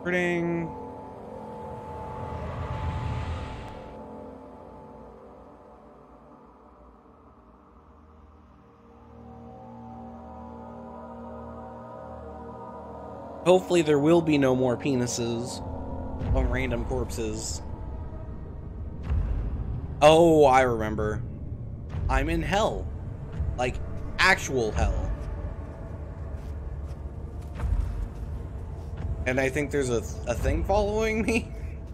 Recording. Hopefully there will be no more penises on random corpses. Oh, I remember. I'm in hell. Like, actual hell. And I think there's a thing following me.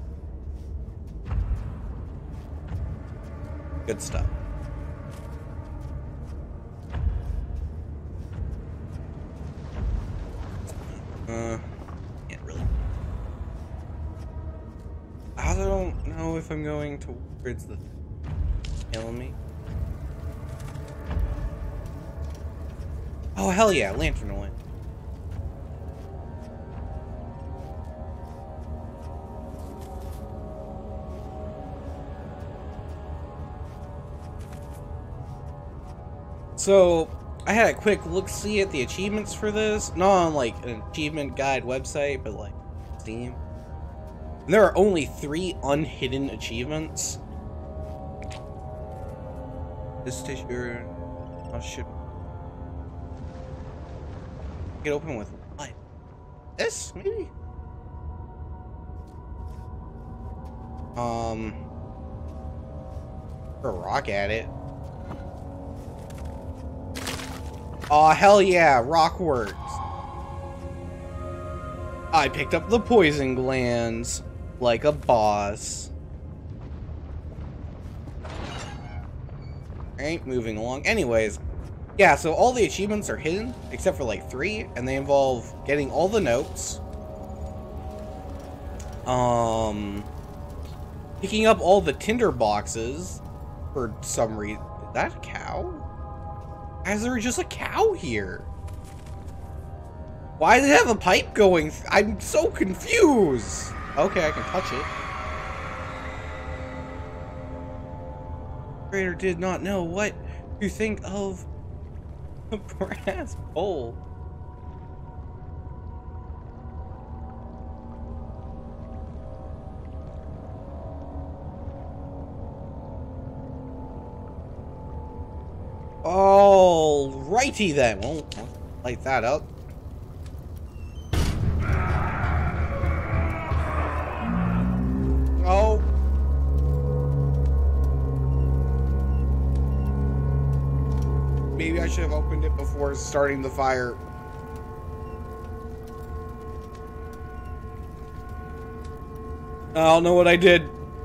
Good stuff. Can't really. I don't know if I'm going towards the killing me. Oh, hell yeah, lantern went. So, I had a quick look-see at the achievements for this. Not on, like, an achievement guide website, but, like, Steam. And there are only 3 unhidden achievements. This tissue... Oh, shit. Get open with what? This, maybe? Throw a rock at it. Aw, hell yeah, rock works. I picked up the poison glands like a boss. Alright, moving along. Anyways, yeah, so all the achievements are hidden, except for like 3, and they involve getting all the notes. Picking up all the tinder boxes for some reason. Is that a cow? Why is there just a cow here? Why does it have a pipe going? I'm so confused. Okay, I can touch it. Creator did not know what to think of a brass bowl. Alrighty then. Well, light that up. Oh. Maybe I should have opened it before starting the fire. I don't know what I did.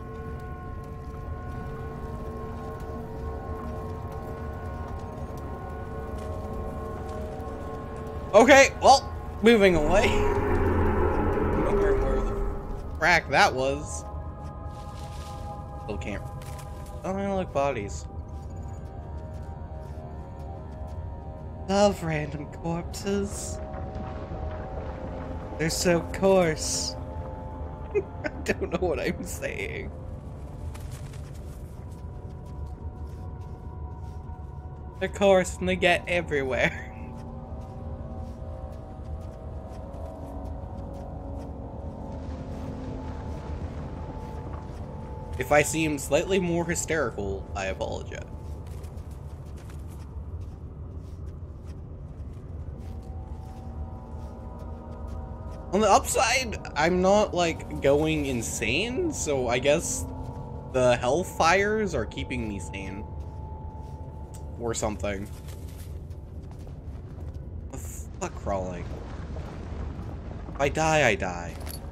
Okay, well, moving away. I'm wondering where the frack that was. Still can't. Oh, I don't like bodies. Love random corpses. They're so coarse. I don't know what I'm saying. They're coarse and they get everywhere. If I seem slightly more hysterical, I apologize. On the upside, I'm not, like, going insane, so I guess the hellfires are keeping me sane. Or something. The fuck crawling? If I die, I die.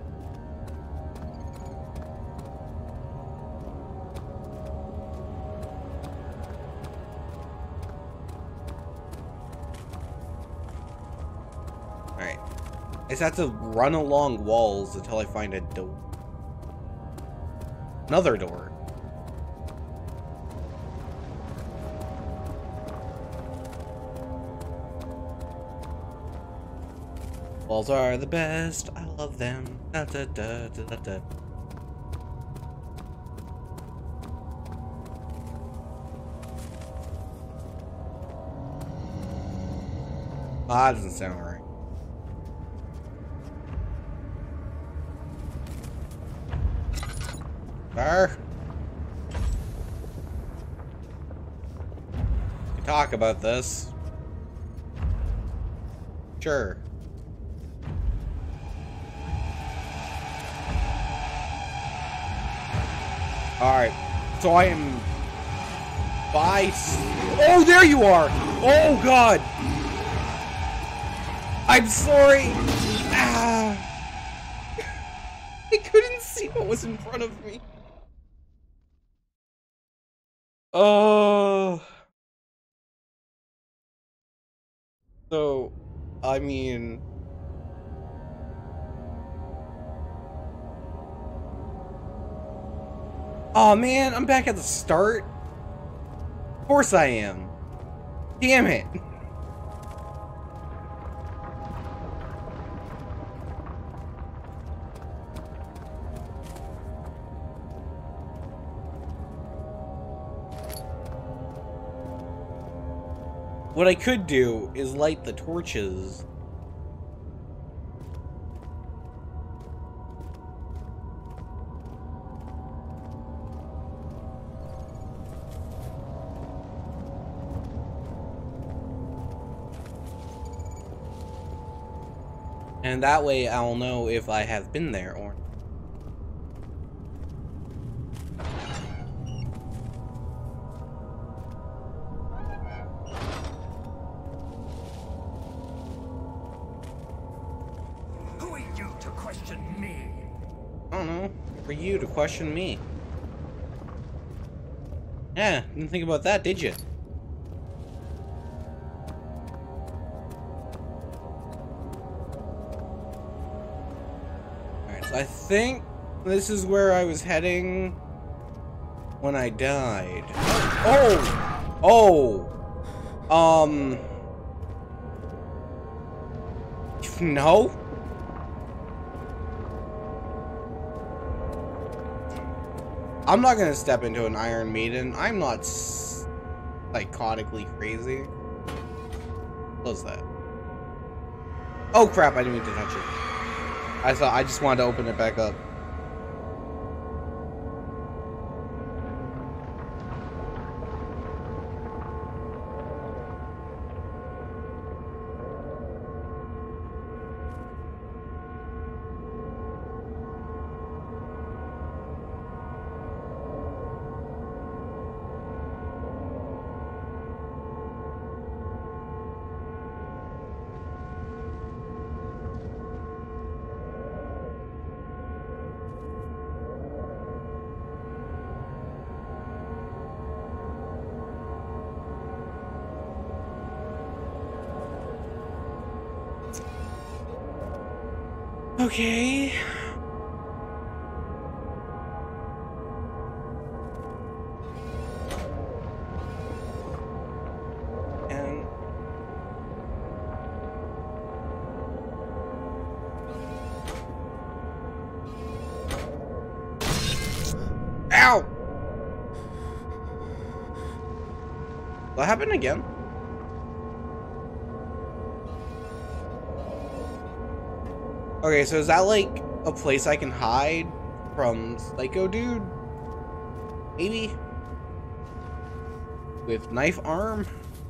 I just have to run along walls until I find a door. Another door. Walls are the best. I love them. Da, da, da, da, da, da. Ah, that doesn't sound right. Sir? We can talk about this. Sure. Alright. So I am by... Oh, there you are! Oh, God! I'm sorry! Ah! I couldn't see what was in front of me. Oh. So, I mean... Oh man, I'm back at the start? Of course I am. Damn it. What I could do is light the torches. And that way I'll know if I have been there or not. Who are you to question me? I don't know. For you to question me. Yeah, didn't think about that, did you? I think this is where I was heading when I died. Oh! No? I'm not gonna step into an Iron Maiden. I'm not psychotically crazy. Close that. Oh crap, I didn't mean to touch it. I just wanted to open it back up. Okay. And ow! What happened again? Okay, so is that like a place I can hide from Psycho Dude? Maybe? With knife arm?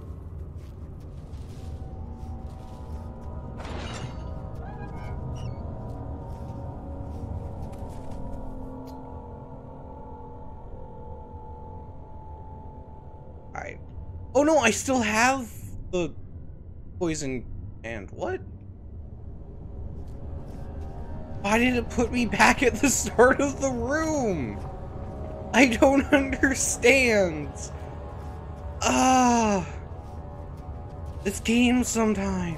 Alright. Oh no, I still have the poison and what? Why did it put me back at the start of the room? I don't understand. This game sometimes.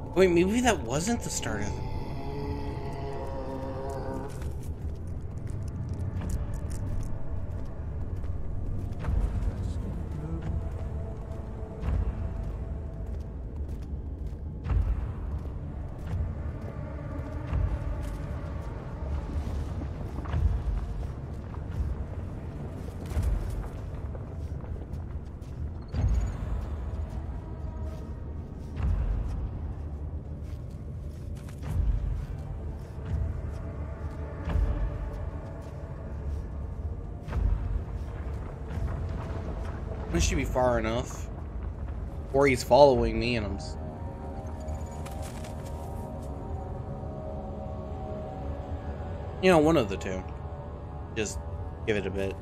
Wait, maybe that wasn't the start of it. This should be far enough. Or he's following me and I'm... You know, one of the two. Just give it a bit.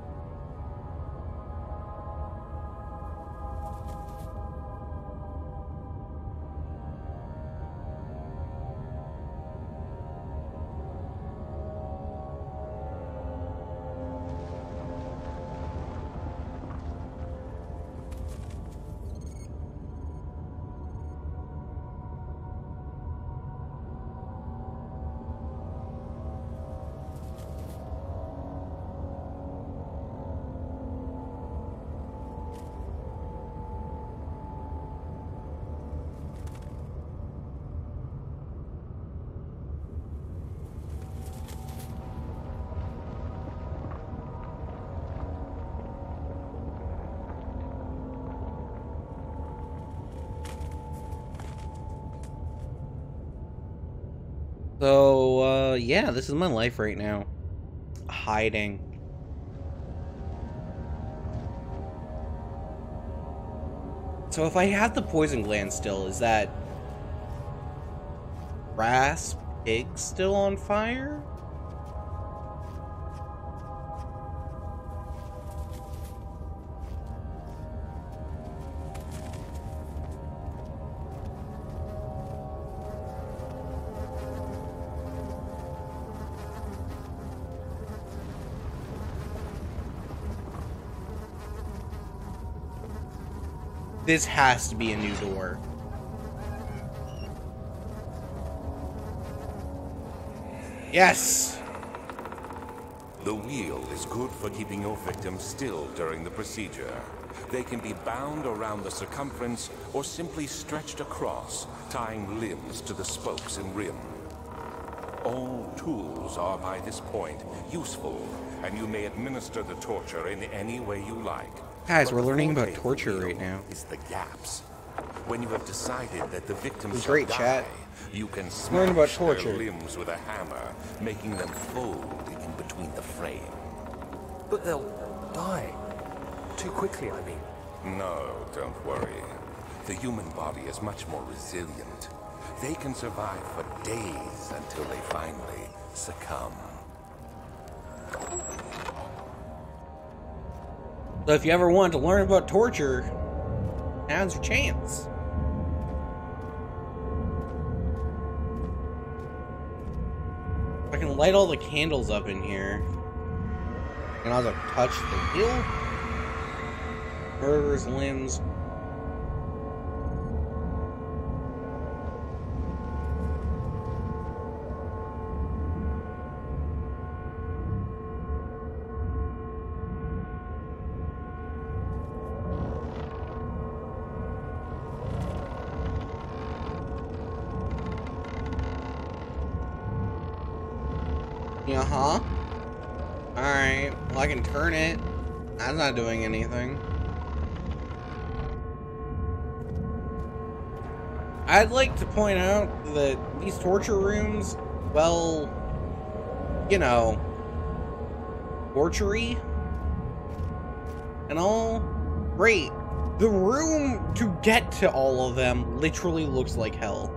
So, yeah, this is my life right now. Hiding. So if I have the poison gland still, is that... Rasp Pig still on fire? This has to be a new door. Yes! The wheel is good for keeping your victims still during the procedure. They can be bound around the circumference or simply stretched across, tying limbs to the spokes and rim. All tools are by this point useful, and you may administer the torture in any way you like. Guys, we're learning about torture right now. Is the gaps. When you have decided that the victims Great shall chat. die, you can Learn about smash torture. their limbs with a hammer, making them fold in between the frame. But they'll die. Too quickly, I mean. No, don't worry. The human body is much more resilient. They can survive for days until they finally succumb. So if you ever want to learn about torture, now's your chance. I can light all the candles up in here. And I'll just touch the wheel. Murderer's limbs. Uh-huh. Alright, well I can turn it. That's not doing anything. I'd like to point out that these torture rooms, well, you know, torture-y and all, great. The room to get to all of them literally looks like hell.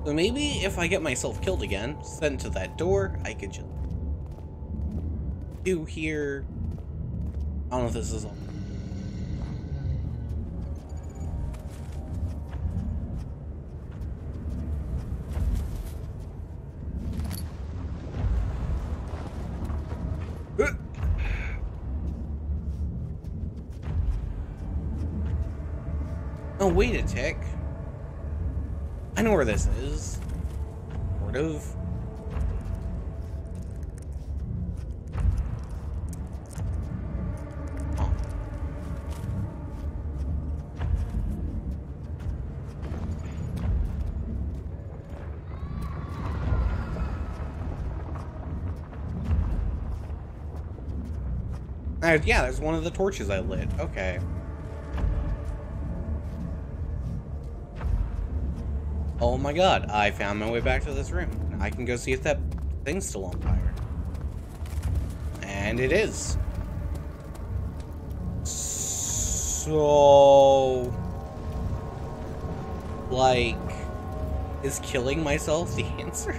So maybe if I get myself killed again, sent to that door, I could just do here. I don't know if this is all. Oh, wait a tick. I know where this is. Sort of. Oh. Yeah, there's one of the torches I lit. Okay. Oh my god, I found my way back to this room. Now I can go see if that thing's still on fire. And it is. So... like... is killing myself the answer?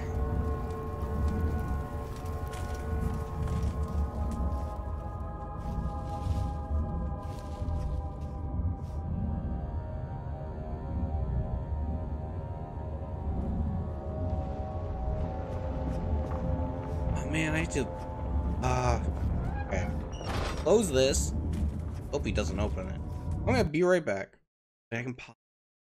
Man, I have to... okay. Close this. Hope he doesn't open it. I'm gonna be right back. I can pop.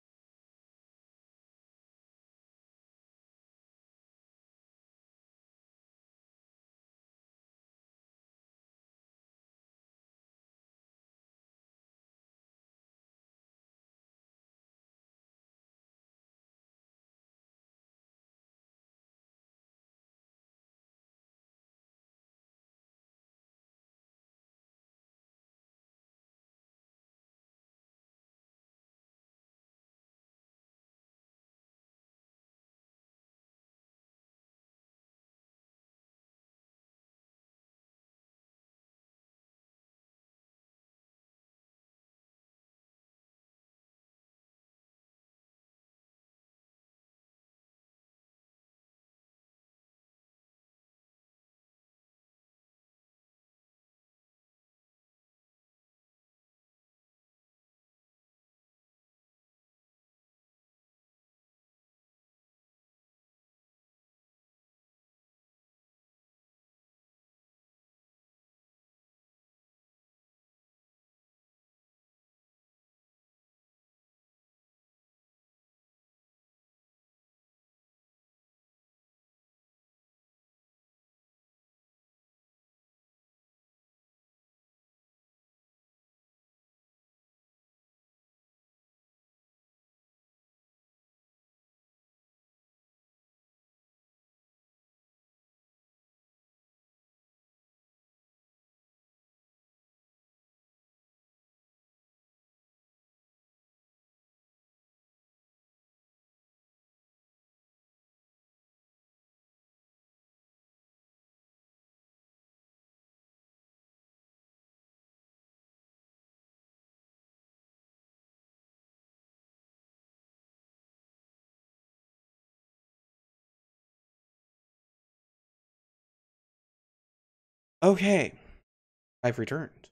Okay. I've returned.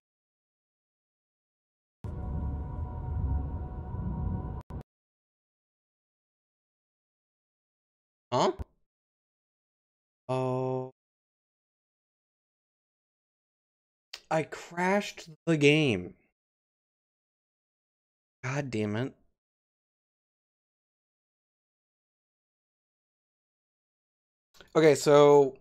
Huh? Oh. I crashed the game. God damn it. Okay, so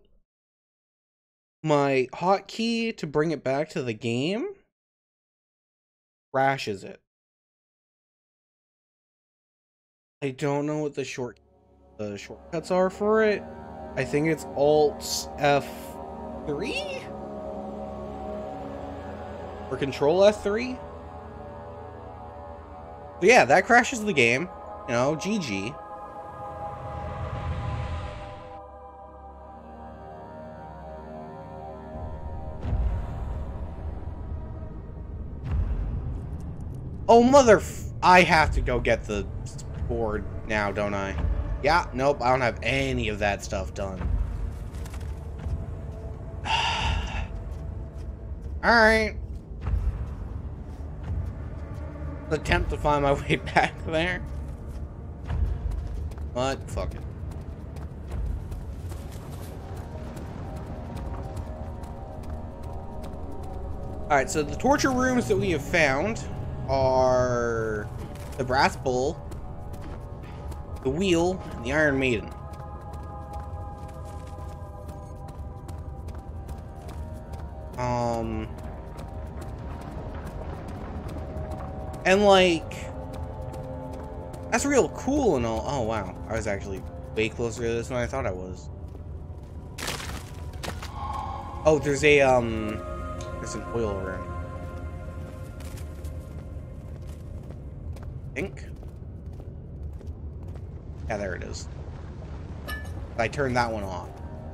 my hotkey to bring it back to the game crashes it. I don't know what the shortcuts are for it. I think it's Alt F3 or Control F3. So yeah, that crashes the game. You know, GG. Oh, I have to go get the board now, don't I? Yeah, nope, I don't have any of that stuff done. Alright. Attempt to find my way back there. But, fuck it. Alright, so the torture rooms that we have found are the Brass Bull, the Wheel, and the Iron Maiden. And like, that's real cool and all. Oh wow, I was actually way closer to this than I thought I was. Oh, there's a there's an oil room. I think. Yeah, there it is. I turned that one off.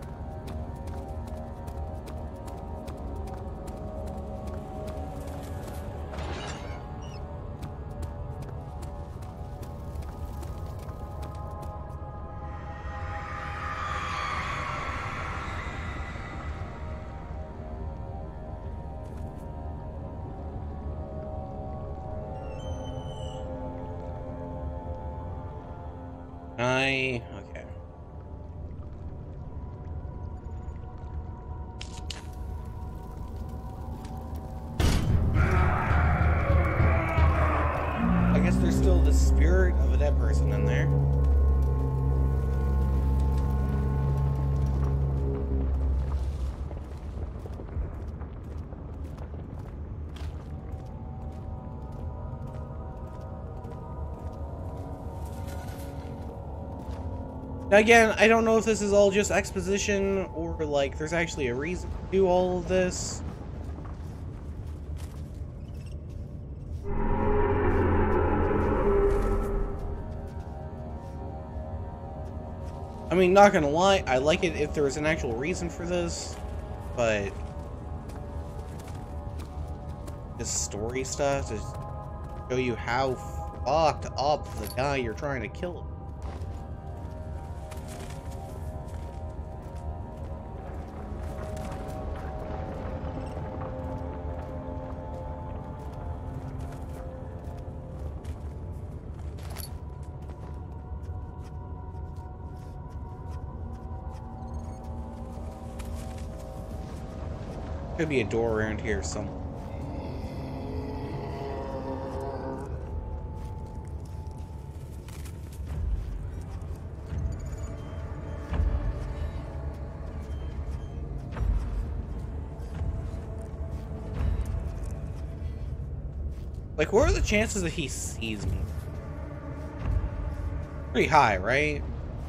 Okay. I guess there's still the spirit of a dead person in there. Now again, I don't know if this is all just exposition or like there's actually a reason to do all of this. I mean, not gonna lie, I like it if there was an actual reason for this, but this story stuff to show you how fucked up the guy you're trying to kill. Could be a door around here somewhere. Like, what are the chances that he sees me? Pretty high, right?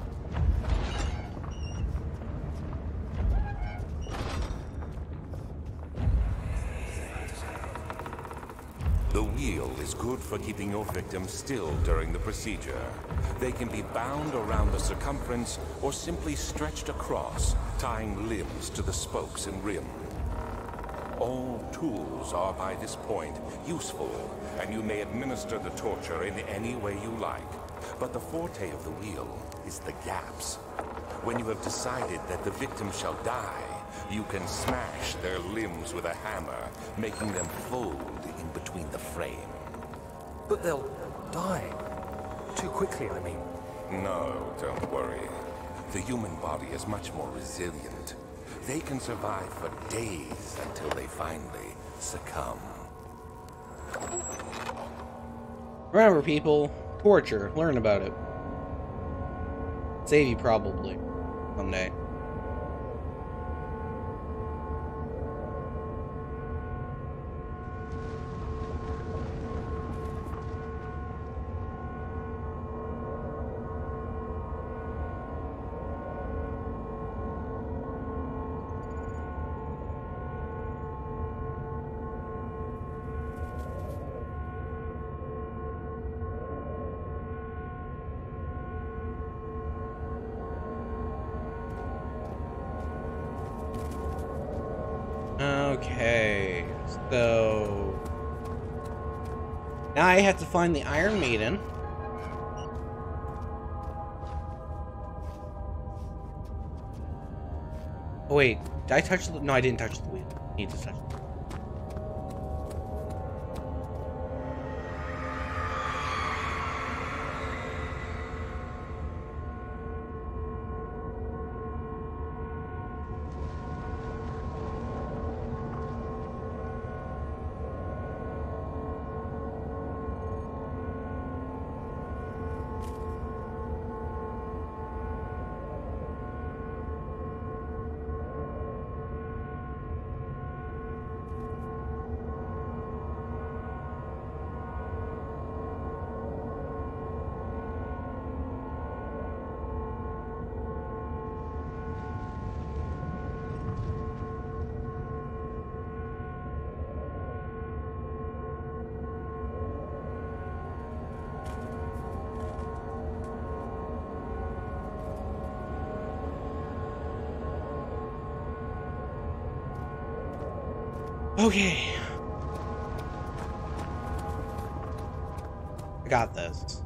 The wheel is good for keeping your victims still during the procedure. They can be bound around the circumference or simply stretched across, tying limbs to the spokes and rim. All tools are by this point useful, and you may administer the torture in any way you like. But the forte of the wheel is the gaps. When you have decided that the victim shall die, you can smash their limbs with a hammer, making them fold in between the frame. But they'll die. Too quickly, I mean. No, don't worry. The human body is much more resilient. They can survive for days until they finally succumb. Remember, people, torture. Learn about it. Save you probably someday. Okay, so now I have to find the Iron Maiden. Oh wait, did I touch the... No, I didn't touch the wheel. I need to touch it. Okay. I got this.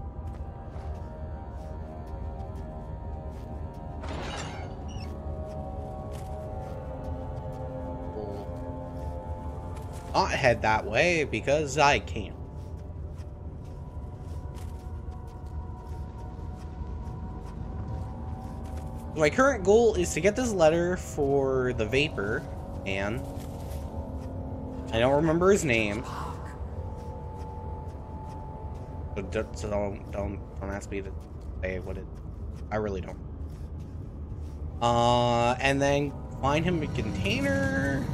Not head that way because I can't. My current goal is to get this letter for the Vapor Man. I don't remember his name. So don't ask me to say what it. I really don't. And then find him a container.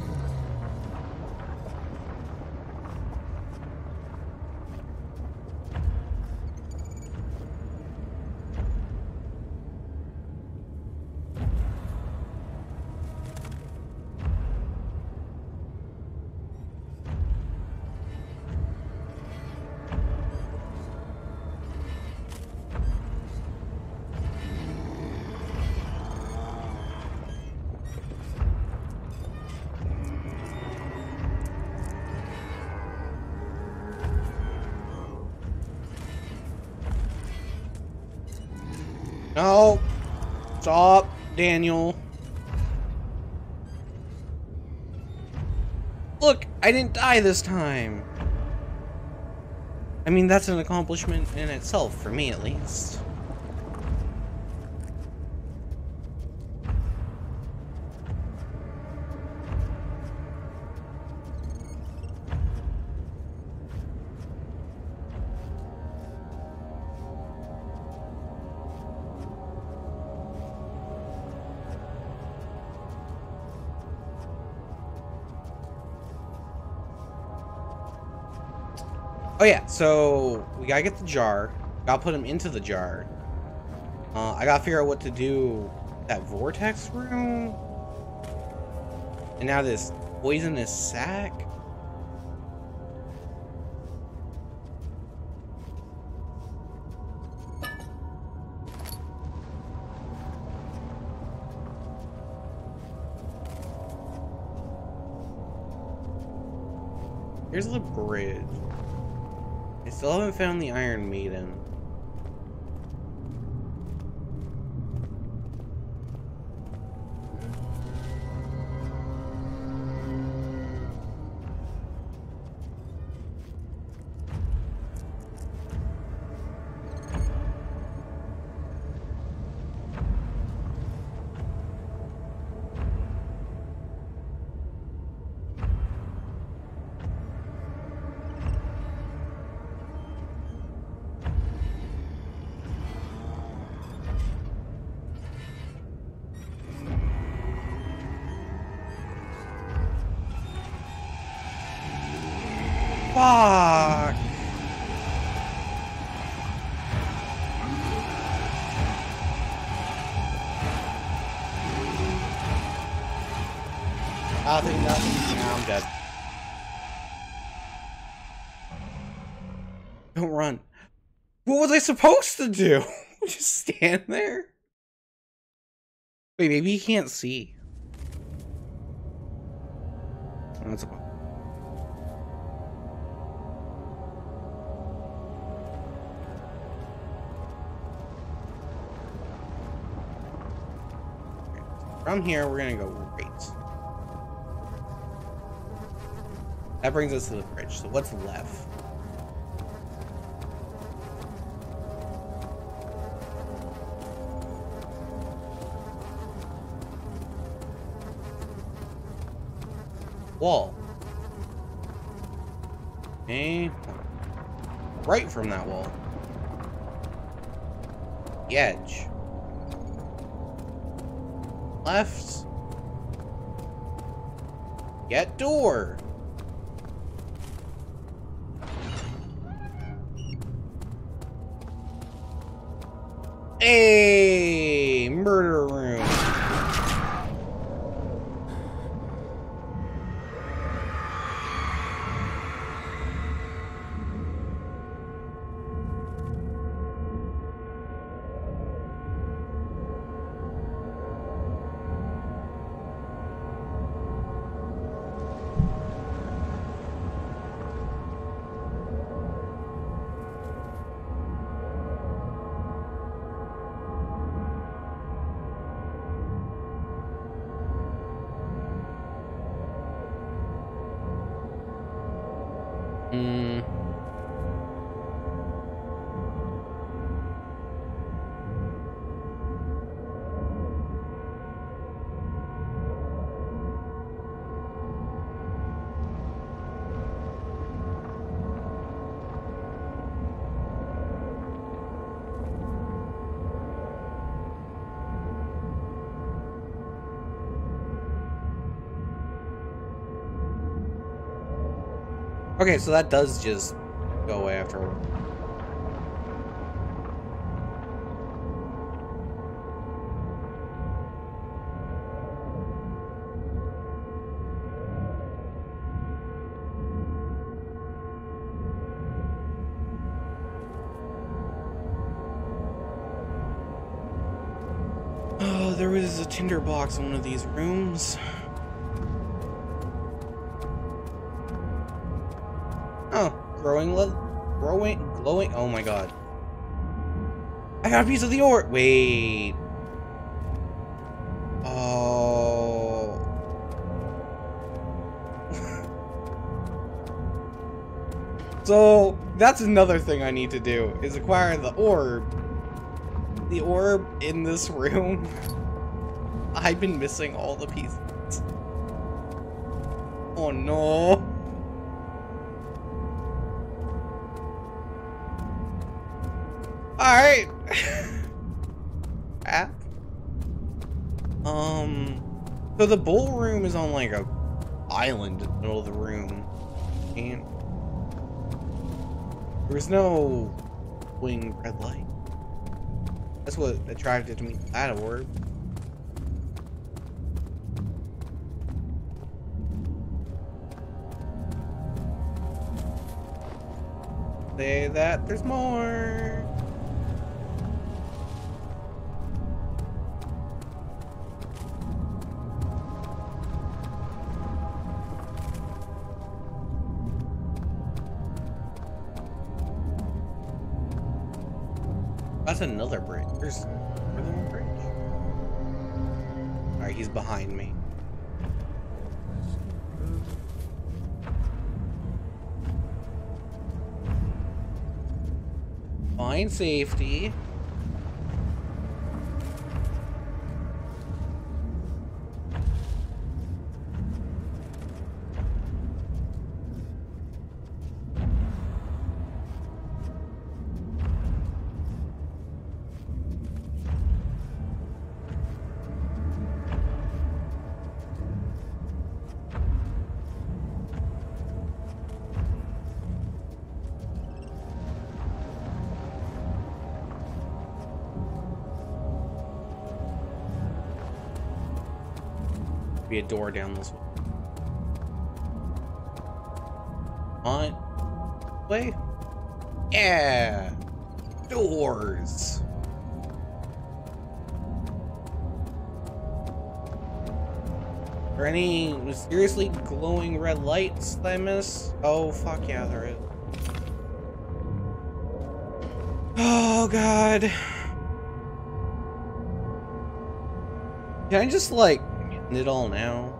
No! Stop, Daniel. Look, I didn't die this time. I mean, that's an accomplishment in itself, for me at least. Oh yeah, so we gotta get the jar. Gotta put him into the jar. I gotta figure out what to do with that vortex room. And now this poisonous sack. Here's the bridge. I still haven't found the Iron Maiden. Fuck! Nothing. Now I'm dead. Don't run. What was I supposed to do? Just stand there? Wait, maybe he can't see. That's a problem. From here, we're gonna go right. That brings us to the bridge. So what's left? Wall. Okay. Right from that wall. The edge. Left. Get door. Hey, murder room. Okay, so that does just go away afterward. Oh, there was a tinderbox in one of these rooms. Oh, glowing. Oh my god. I got a piece of the ore. Wait. Oh. So, that's another thing I need to do, is acquire the orb. The orb in this room. I've been missing all the pieces. Oh no. Alright. App. So the bull room is on like a island in the middle of the room. And there's no wing red light. That's what attracted me to that orb. Say that there's more. That's another bridge. There's more than one bridge. Alright, he's behind me. Find safety. Be a door down this way. On way. Yeah. Doors. Are there any mysteriously glowing red lights that I missed? Oh fuck yeah, there is. Oh god. Can I just, like, end it all now?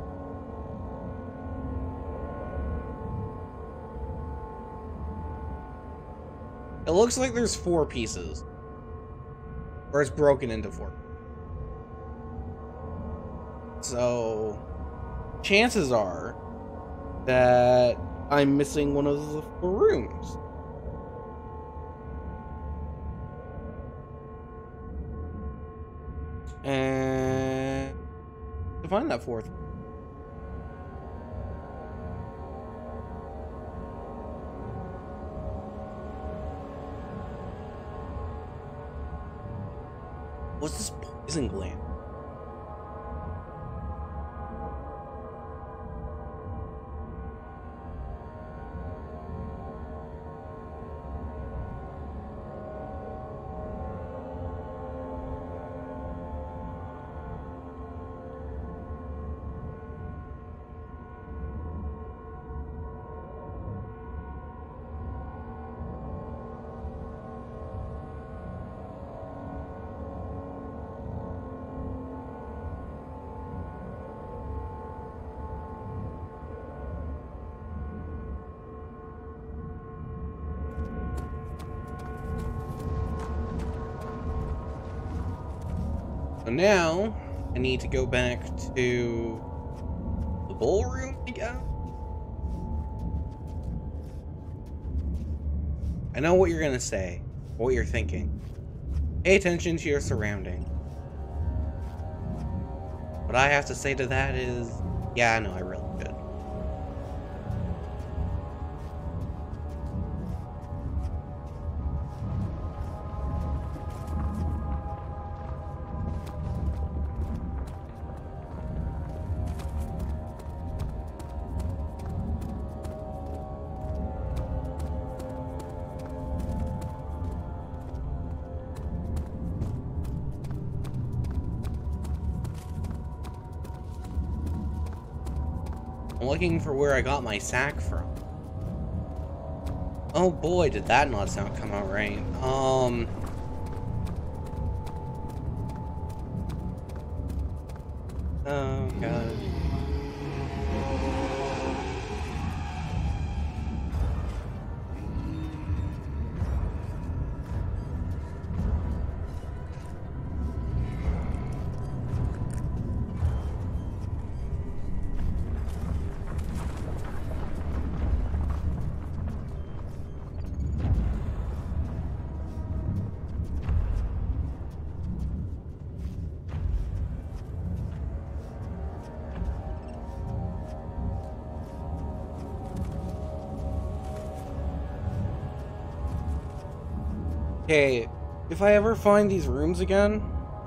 It looks like there's 4 pieces. Or it's broken into 4. So, chances are that I'm missing one of the 4 rooms. And to find that 4th. What's this poison gland? So now, I need to go back to the ballroom, I guess? I know what you're gonna say, what you're thinking. Pay attention to your surroundings. What I have to say to that is, yeah, I know I really should. I'm looking for where I got my sack from. Oh boy, did that not come out right. Oh god. Okay, if I ever find these rooms again,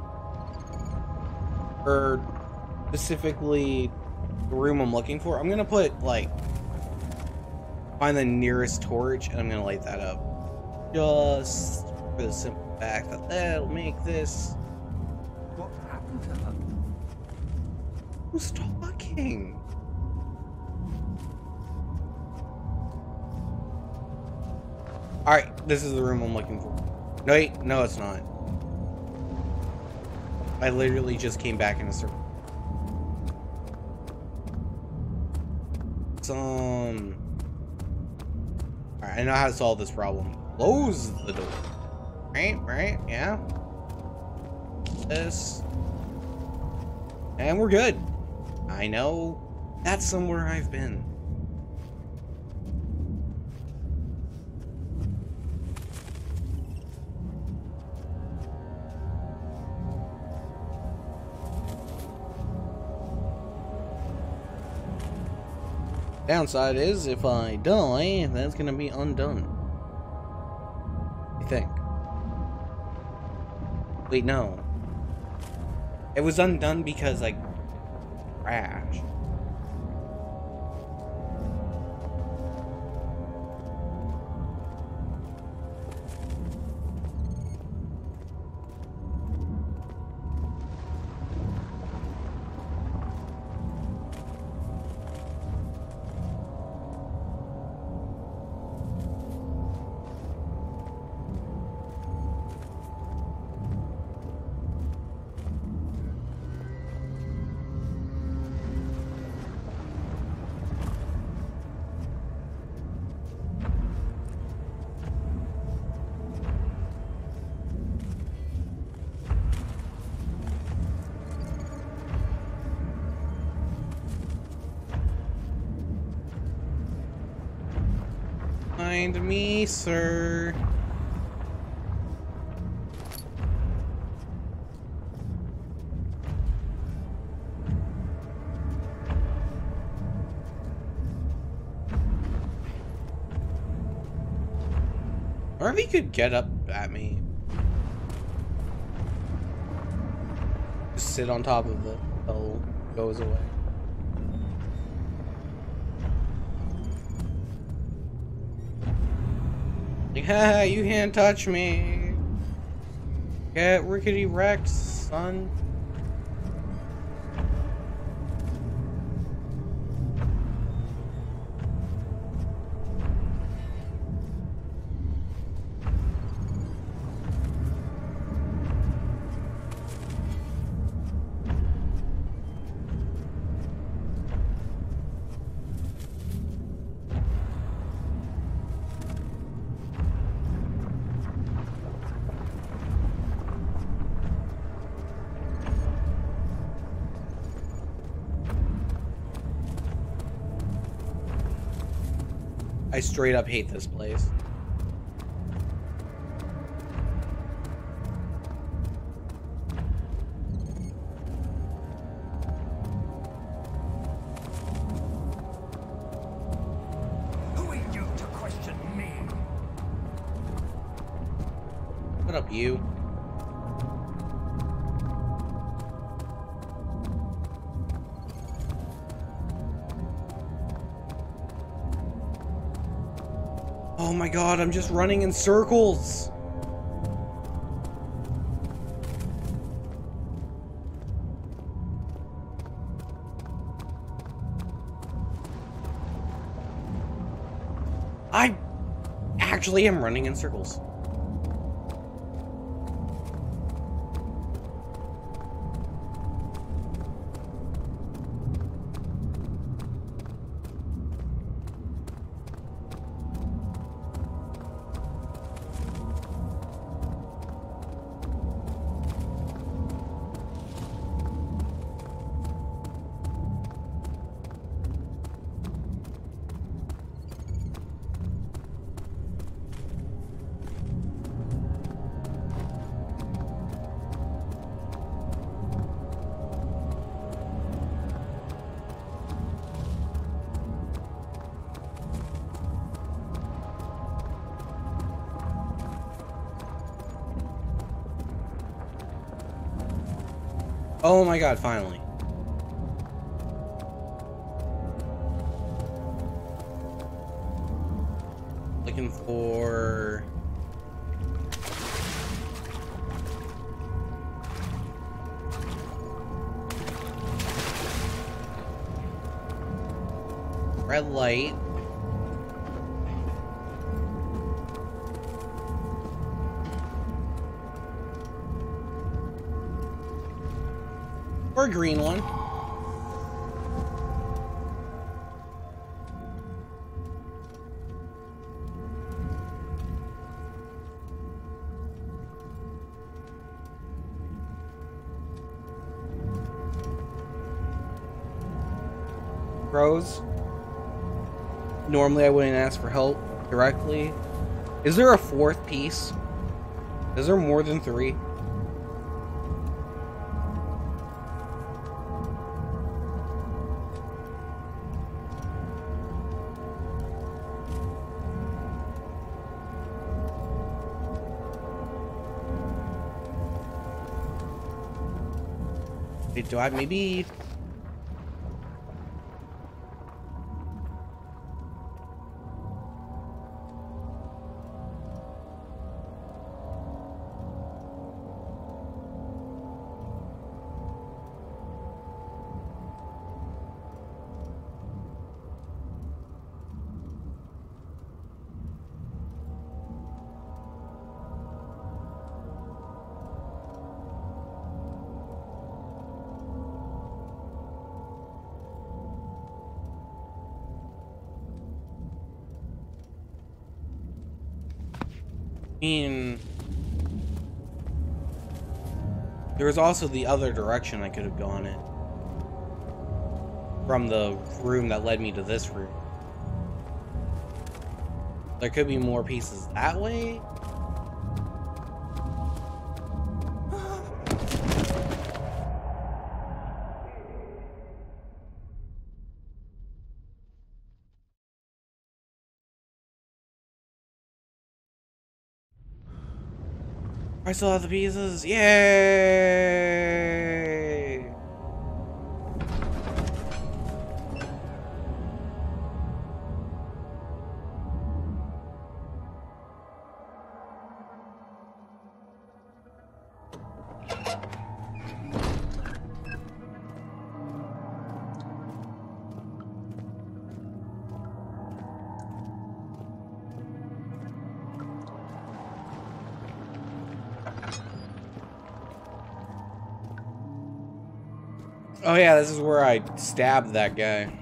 or specifically the room I'm looking for, I'm gonna put, like, find the nearest torch, and I'm gonna light that up. Just for the simple fact that that'll make this... What happened to her? Who's talking? Alright, this is the room I'm looking for. No, wait, no, it's not. I literally just came back in a circle. Alright, I know how to solve this problem. Close the door. Right, yeah. This. And we're good. I know that's somewhere I've been. Downside is, if I die, that's gonna be undone. I think. Wait, no. It was undone because I crashed. mind me, sir. Or if he could get up at me. Just sit on top of it until it goes away. Like, haha, you can't touch me. Get rickety wrecked, son. I straight up hate this place. Who are you to question me? What up, you? Oh my god, I'm just running in circles. I actually am running in circles. Oh my god, finally. Looking for... red light. Or a green one. Rose. Normally I wouldn't ask for help directly. Is there a fourth piece? Is there more than 3? Wait, do I maybe... there was also the other direction I could have gone in. From the room that led me to this room. There could be more pieces that way. I still have the pieces. Yay! Oh yeah, this is where I stabbed that guy.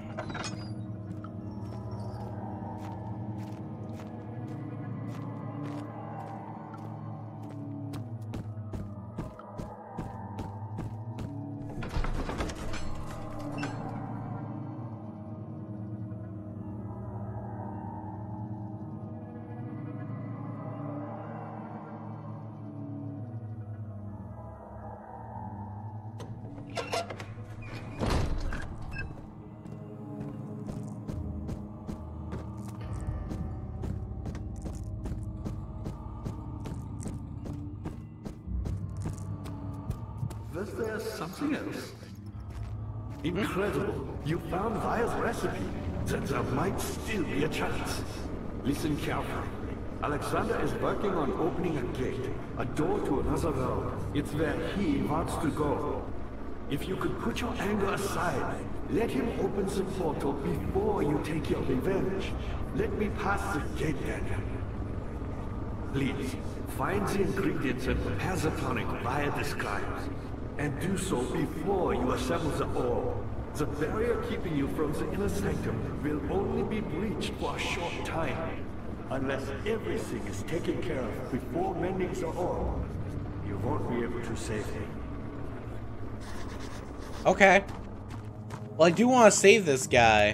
Was there something else? Incredible. You found Vaya's recipe. Then there might still be a chance. Listen carefully. Alexander is working on opening a gate, a door to another world. It's where he wants to go. If you could put your anger aside, let him open the portal before you take your revenge. Let me pass the gate then. Please, find the ingredients and prepare the tonic Vaya describes. And do so before you assemble the orb. The barrier keeping you from the inner sanctum will only be breached for a short time. Unless everything is taken care of before mending the orb, you won't be able to save me. Okay. Well, I do want to save this guy.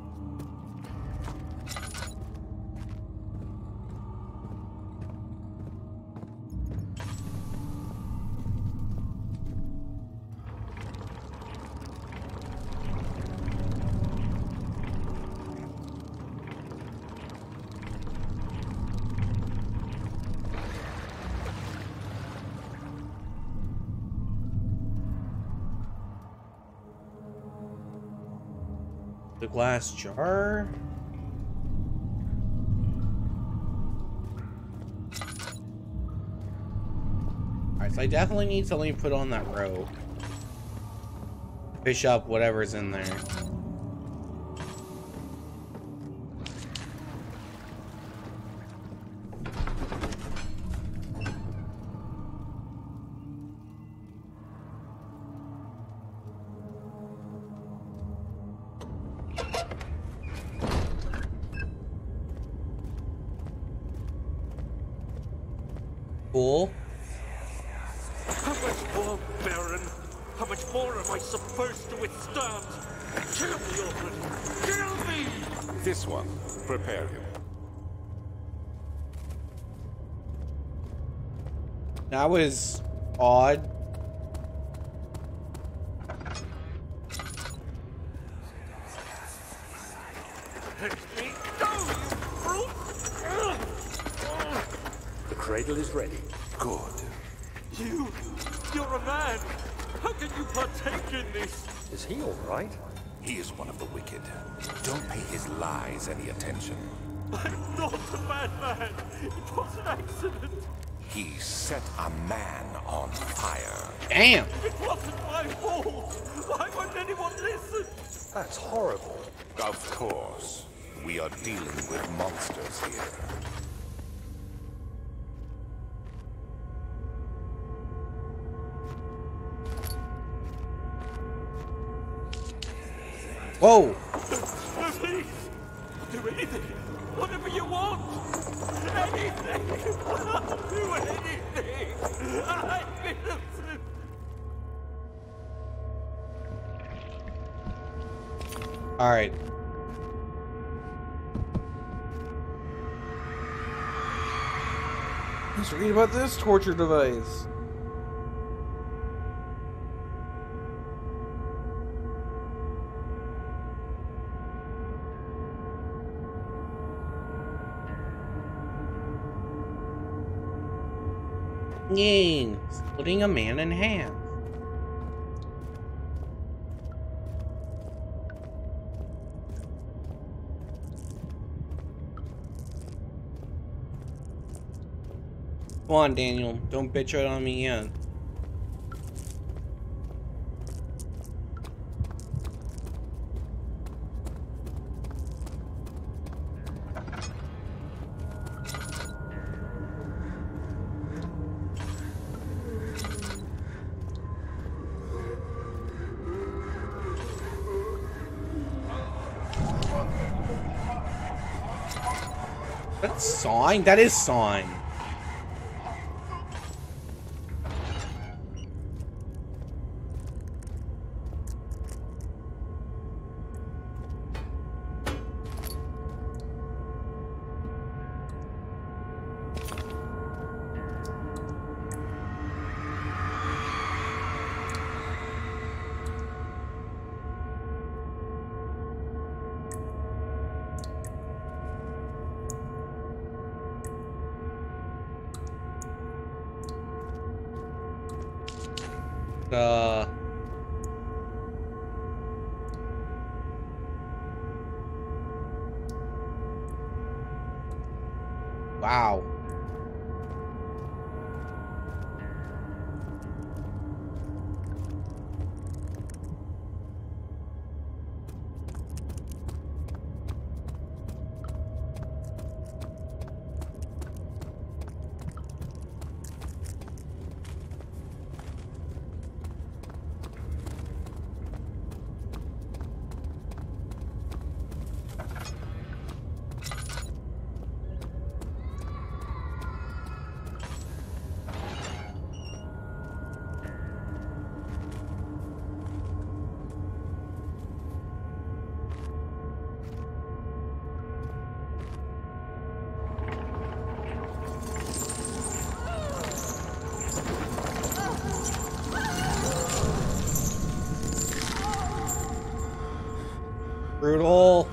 The glass jar? Alright, so I definitely need something to put on that rope. Fish up whatever's in there. Cool. How much more, Baron? How much more am I supposed to withstand? Kill me already! Kill me! This one, prepare him. That was odd. Let me go, you brute! The cradle is ready. Good. You're a man! How can you partake in this? Is he all right? He is one of the wicked. Don't pay his lies any attention. I'm not a bad man! It was an accident! He set a man on fire. Damn. It wasn't my fault! Why won't anyone listen? That's horrible. Of course. We are dealing with monsters here. Whoa. Please! Do anything! Whatever you want! Anything! I'll do anything! I'm innocent! Alright. Let's read about this torture device. Yay! Splitting a man in half. Come on, Daniel. Don't bitch out on me yet. That's sawing? That is sawing. Wow. Brutal.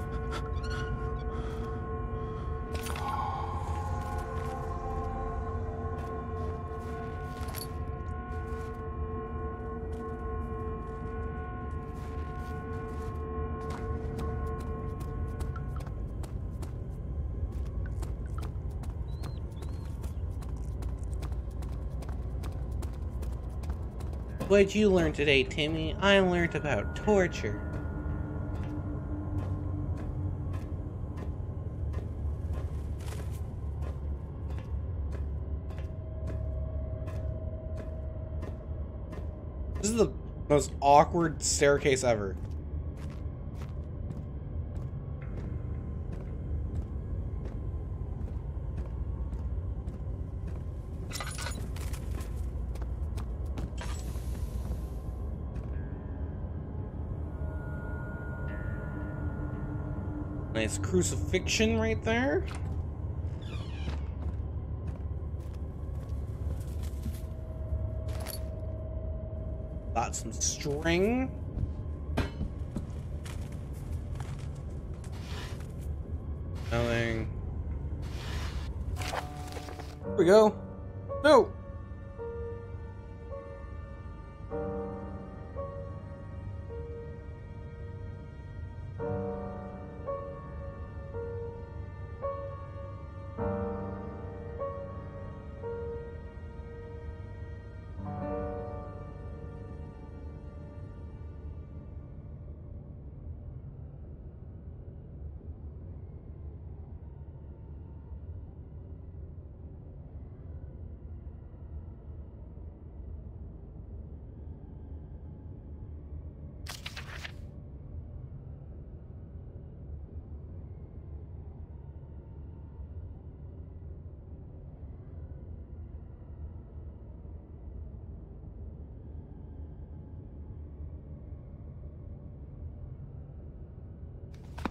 What'd you learn today, Timmy? I learned about torture. This is the most awkward staircase ever. Nice crucifixion right there. Got some string. Nothing. Here we go. No.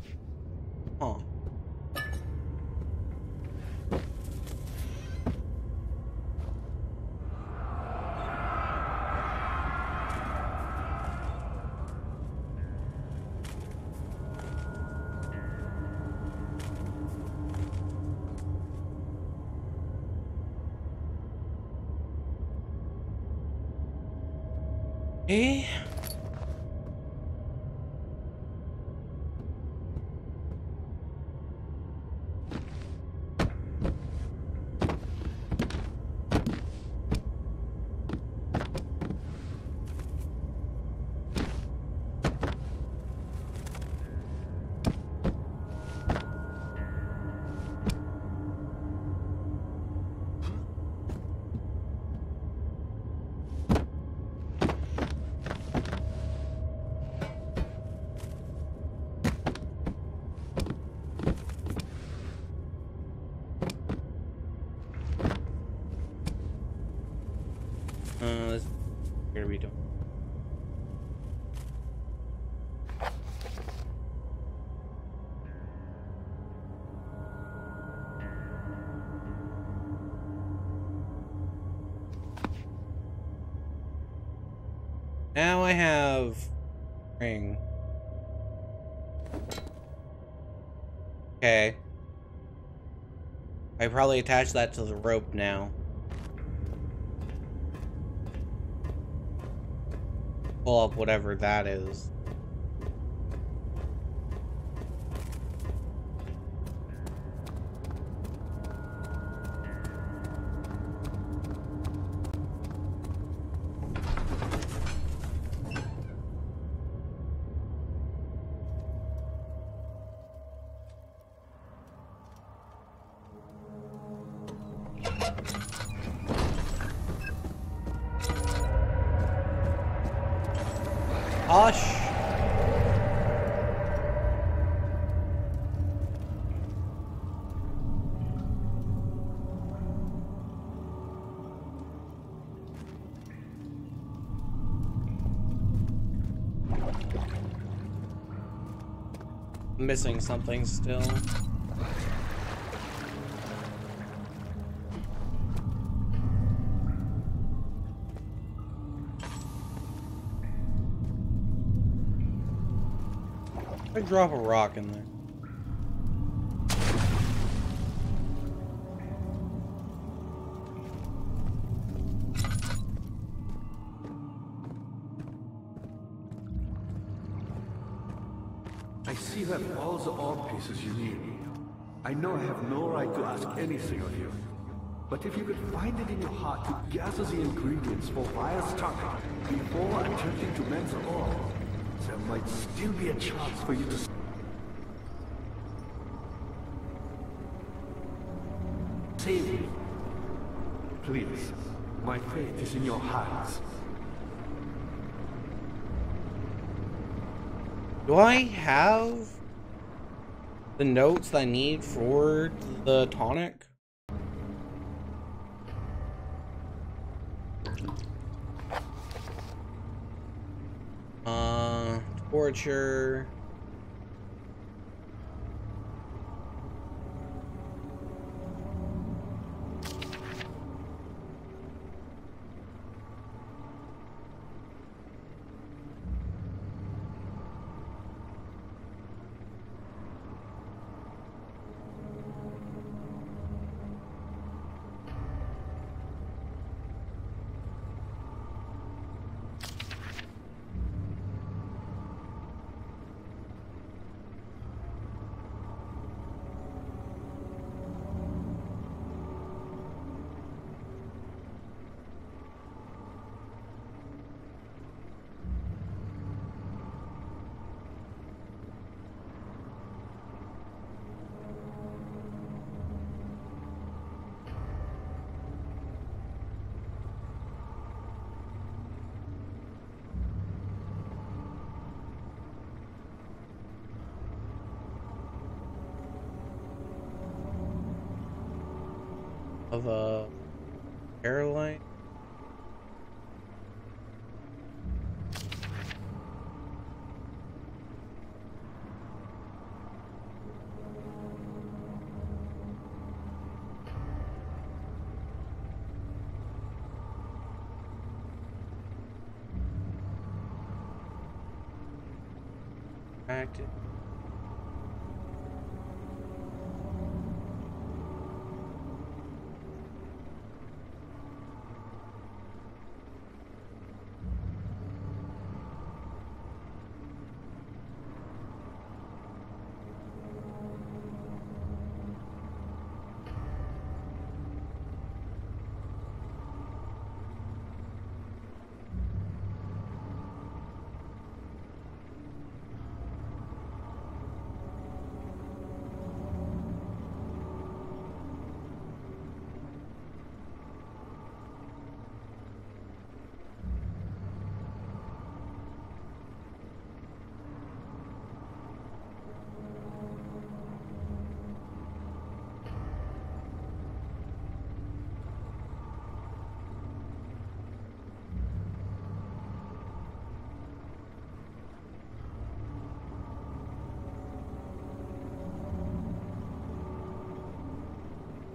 Huh. Eh? This here we do. Now I have ring. Okay. I probably attach that to the rope now. Pull up whatever that is. Hush! Missing something still. I drop a rock in there. I see that all the orb pieces you need. I know I have no right to ask anything of you. But if you could find it in your heart to gather the ingredients for Raya's tongue before attempting to mend the orb, there might still be a chance for you to save me. Please, my fate is in your hands. Do I have the notes that I need for the tonic? Torture. Of a airline. Active.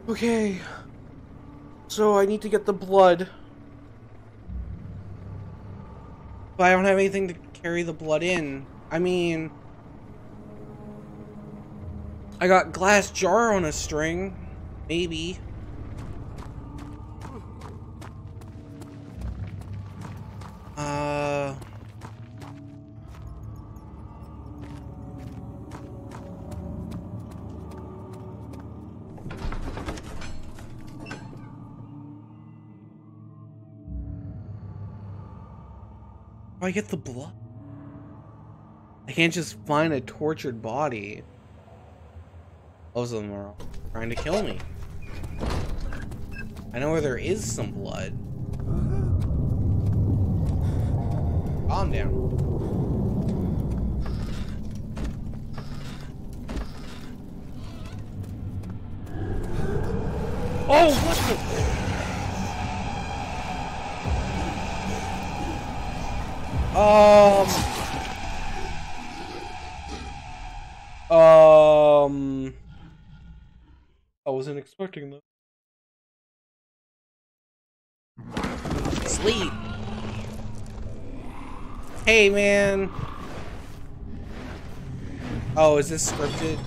Okay. So I need to get the blood. But I don't have anything to carry the blood in. I mean, I got glass jar on a string. Maybe. How do I get the blood? I can't just find a tortured body. Most of them are trying to kill me. I know where there is some blood. Calm down. Oh, what the? I wasn't expecting that. Sleep. Hey, man. Oh, is this scripted?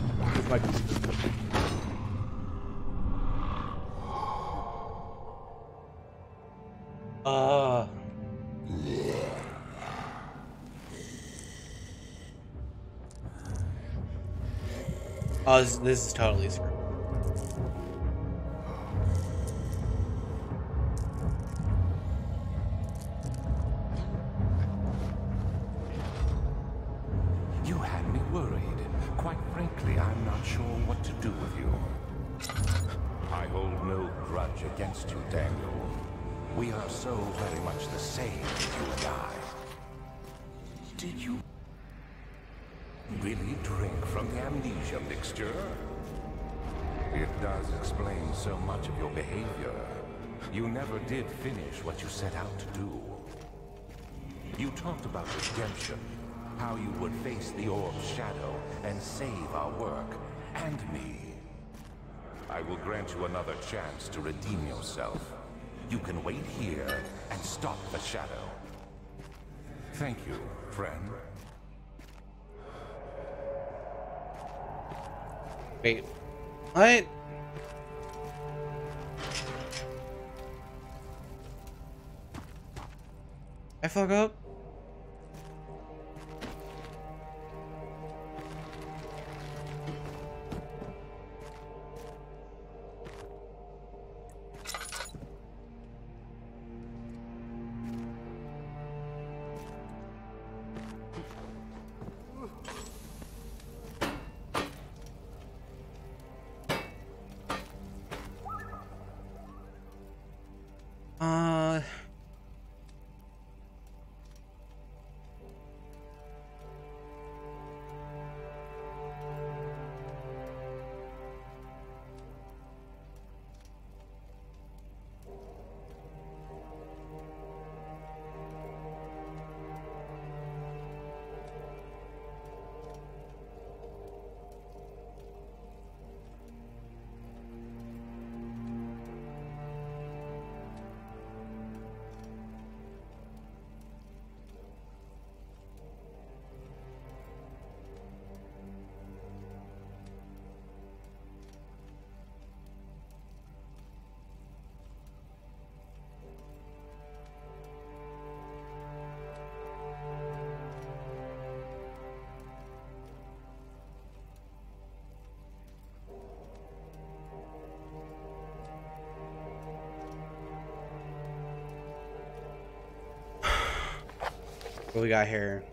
Oh, this is totally scripted. You had me worried. Quite frankly, I'm not sure what to do with you. I hold no grudge against you, Daniel. We are so very much the same, you and I. Did you really drink from the amnesia mixture? It does explain so much of your behavior. You never did finish what you set out to do. You talked about redemption, how you would face the orb's shadow and save our work, and me. I will grant you another chance to redeem yourself. You can wait here and stop the shadow. Thank you, friend. Wait. What? I fuck up? What we got here?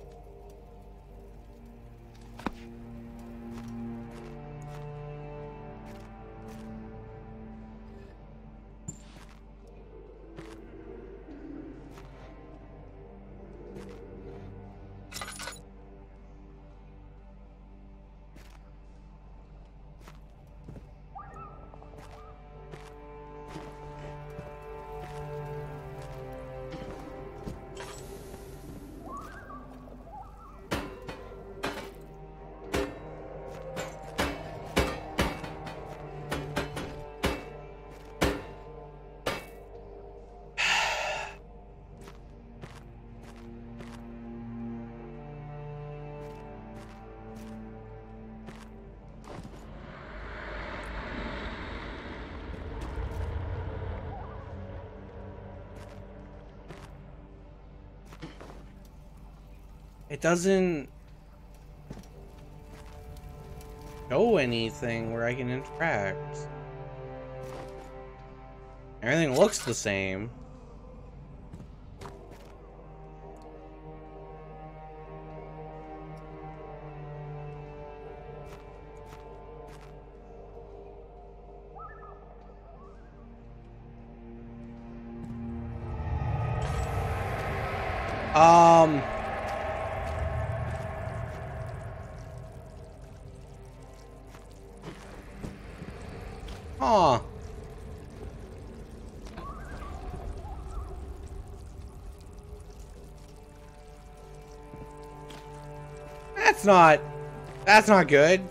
It doesn't show anything where I can interact. Everything looks the same. Huh. That's not good.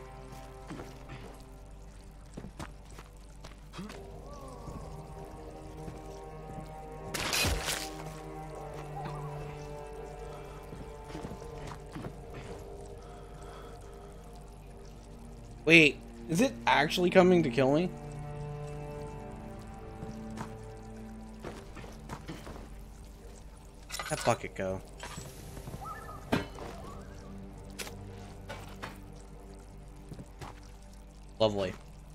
Wait, is it actually coming to kill me? That bucket go. Lovely.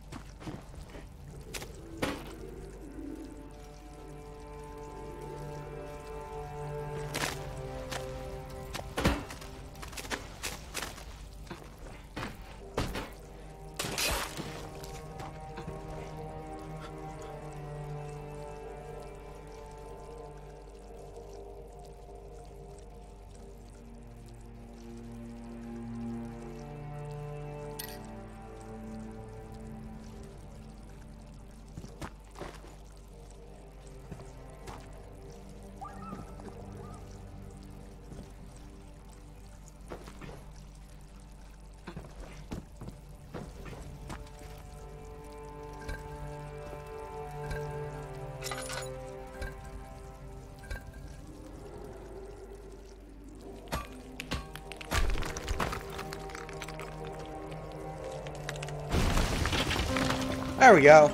There we go.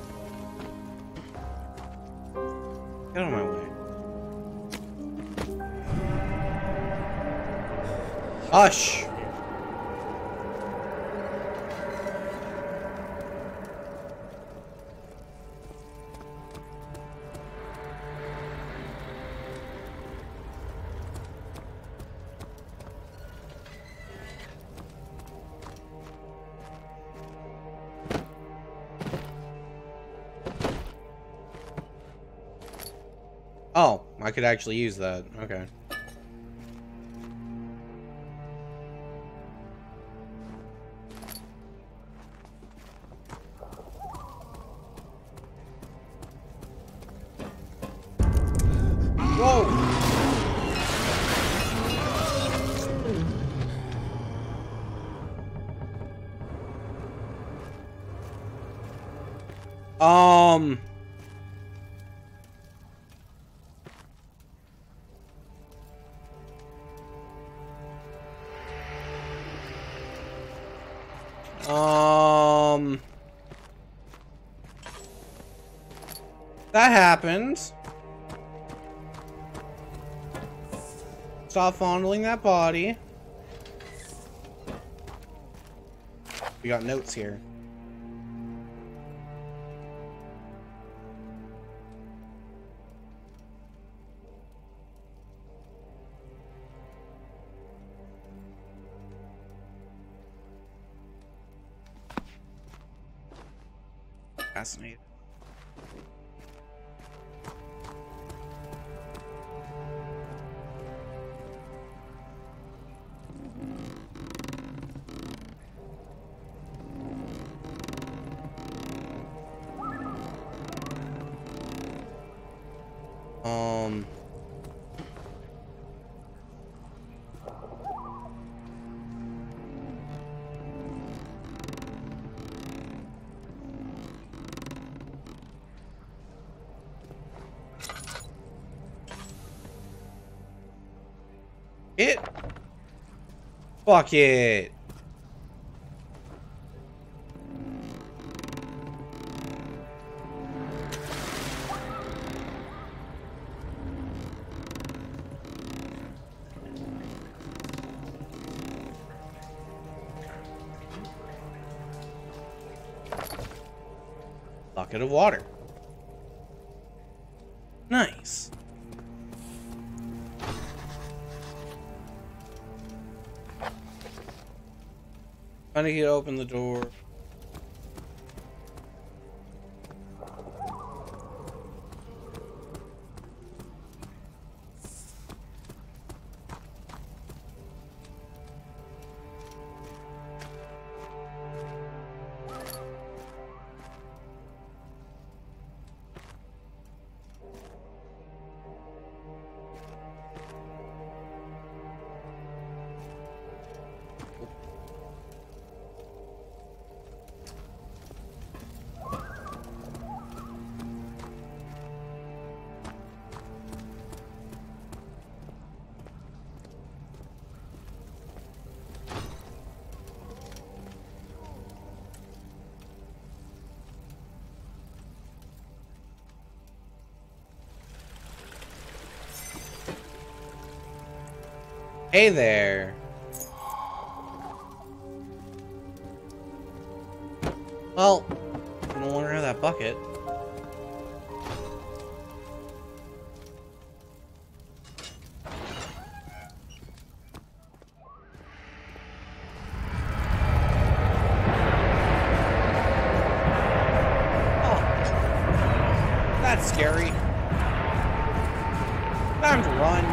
Get out of my way. Hush. Oh, I could actually use that. Okay. Whoa! That happened. Stop fondling that body. We got notes here. Fascinating. It. Fuck it. bucket of water. Nice. Trying to get open the door. Hey there. Well, I don't want to have that bucket. Oh, that's scary. Time to run.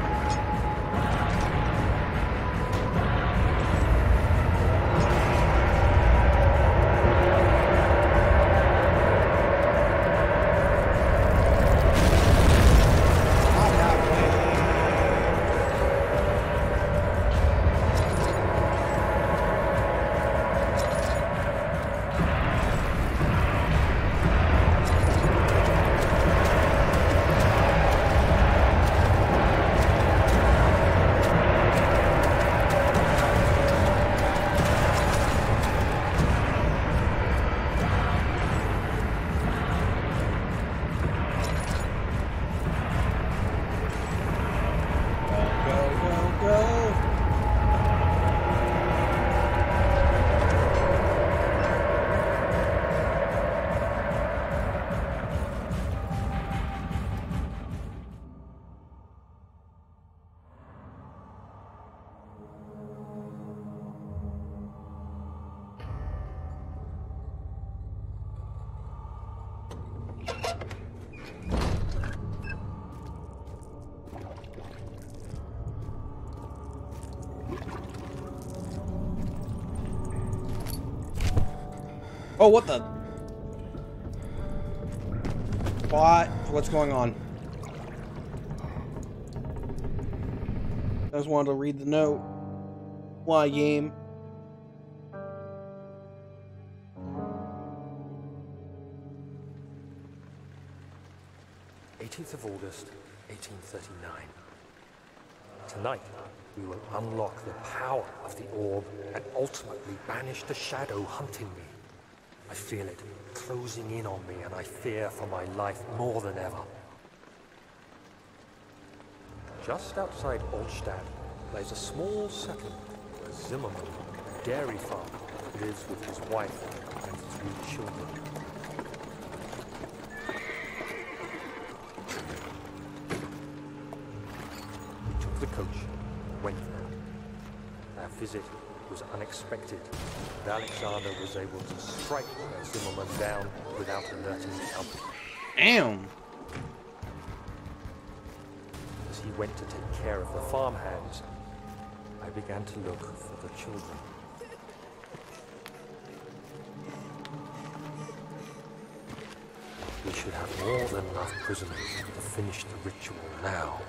Oh, what the? What? What's going on? I just wanted to read the note. Why, game? Of August, 1839. Tonight, we will unlock the power of the orb and ultimately banish the shadow hunting me. I feel it closing in on me, and I fear for my life more than ever. Just outside Altstadt lies a small settlement where Zimmerman, a dairy farmer, lives with his wife and 3 children. The coach went there. Our visit was unexpected, and Alexander was able to strike Zimmerman down without alerting the others. Damn! As he went to take care of the farmhands, I began to look for the children. We should have more than enough prisoners to finish the ritual now.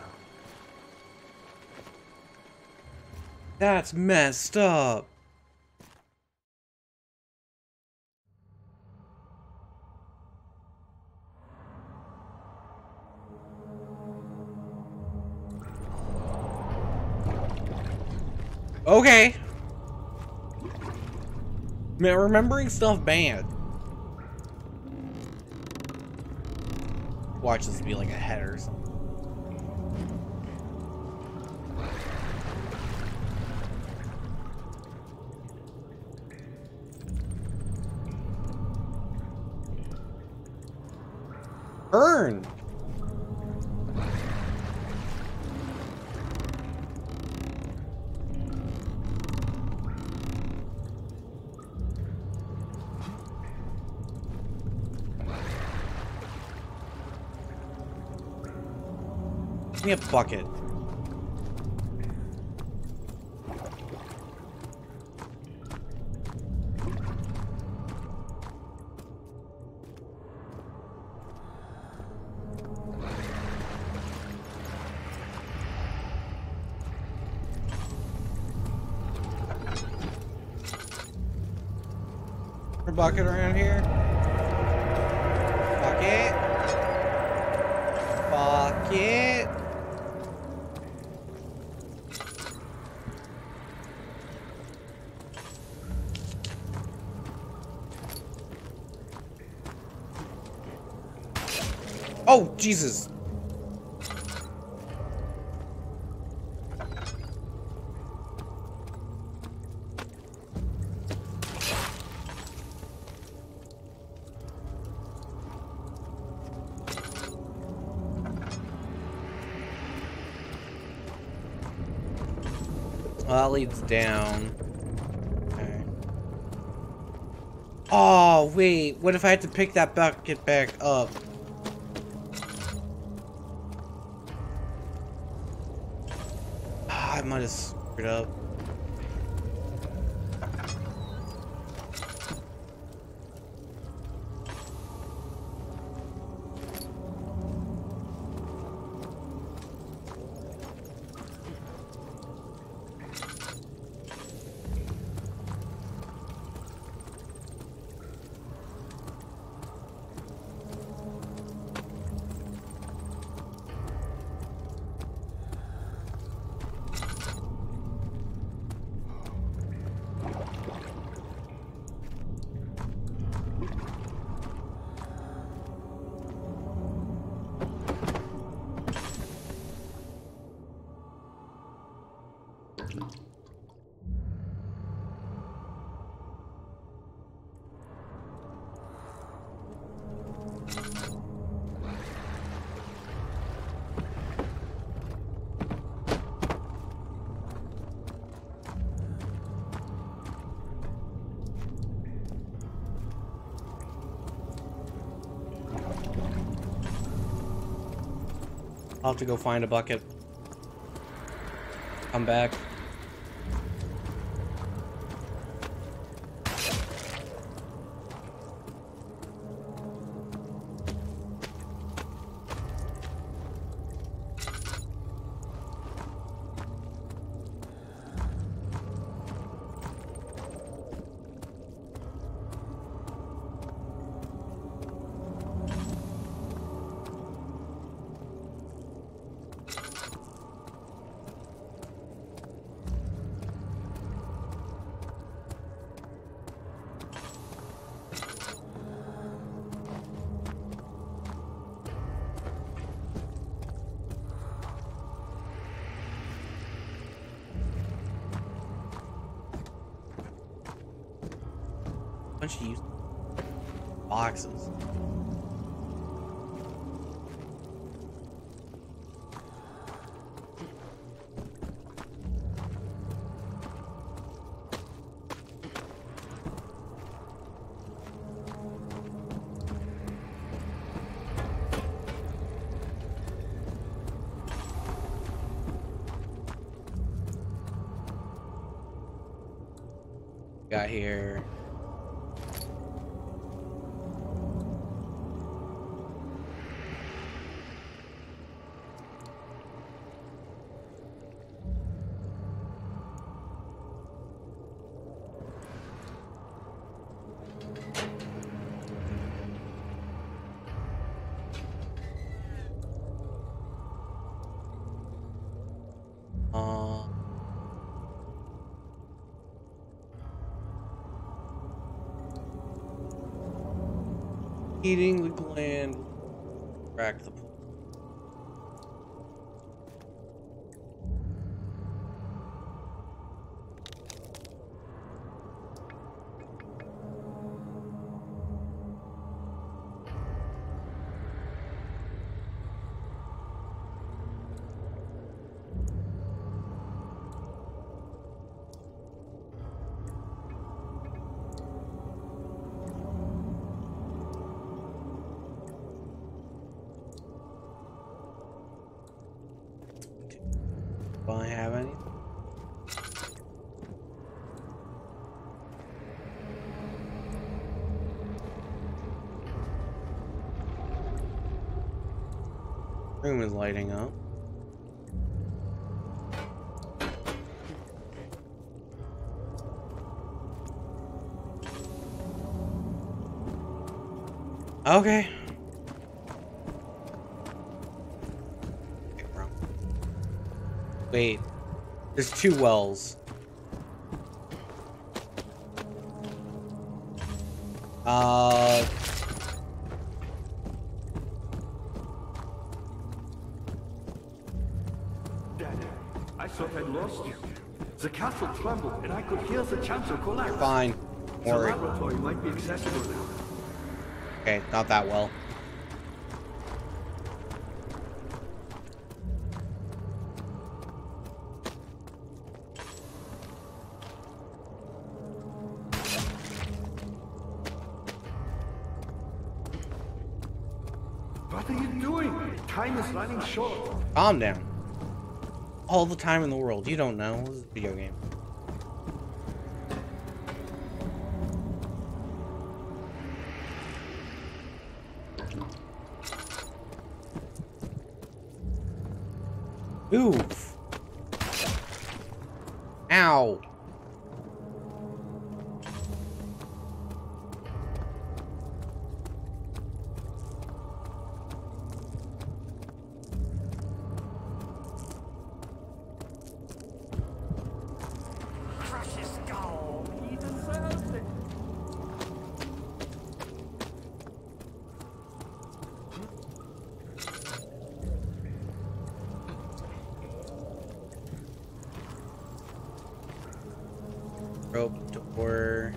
That's messed up. Okay. Man, remembering stuff bad. Watch this be like a head or something. Burn! Give me a bucket. A bucket around here? Bucket? Bucket? Oh, Jesus. Well, that leads down. Okay. Oh, wait. What if I had to pick that bucket back up? I might have screwed up. I'll have to go find a bucket. Come back. Bunch of used boxes. Got here. Eating the gland, crack the. Room is lighting up. Okay. Wait. There's 2 wells. Dad, I thought I'd lost you. The castle trembled, and I could hear the chancel collapse. Fine. The Or laboratory might be accessible now. okay, not that well. What are you doing? Time is running short. Calm down. All the time in the world. You don't know. This is a video game. Oof. Ow. Crush his skull. He deserves it. Rope door.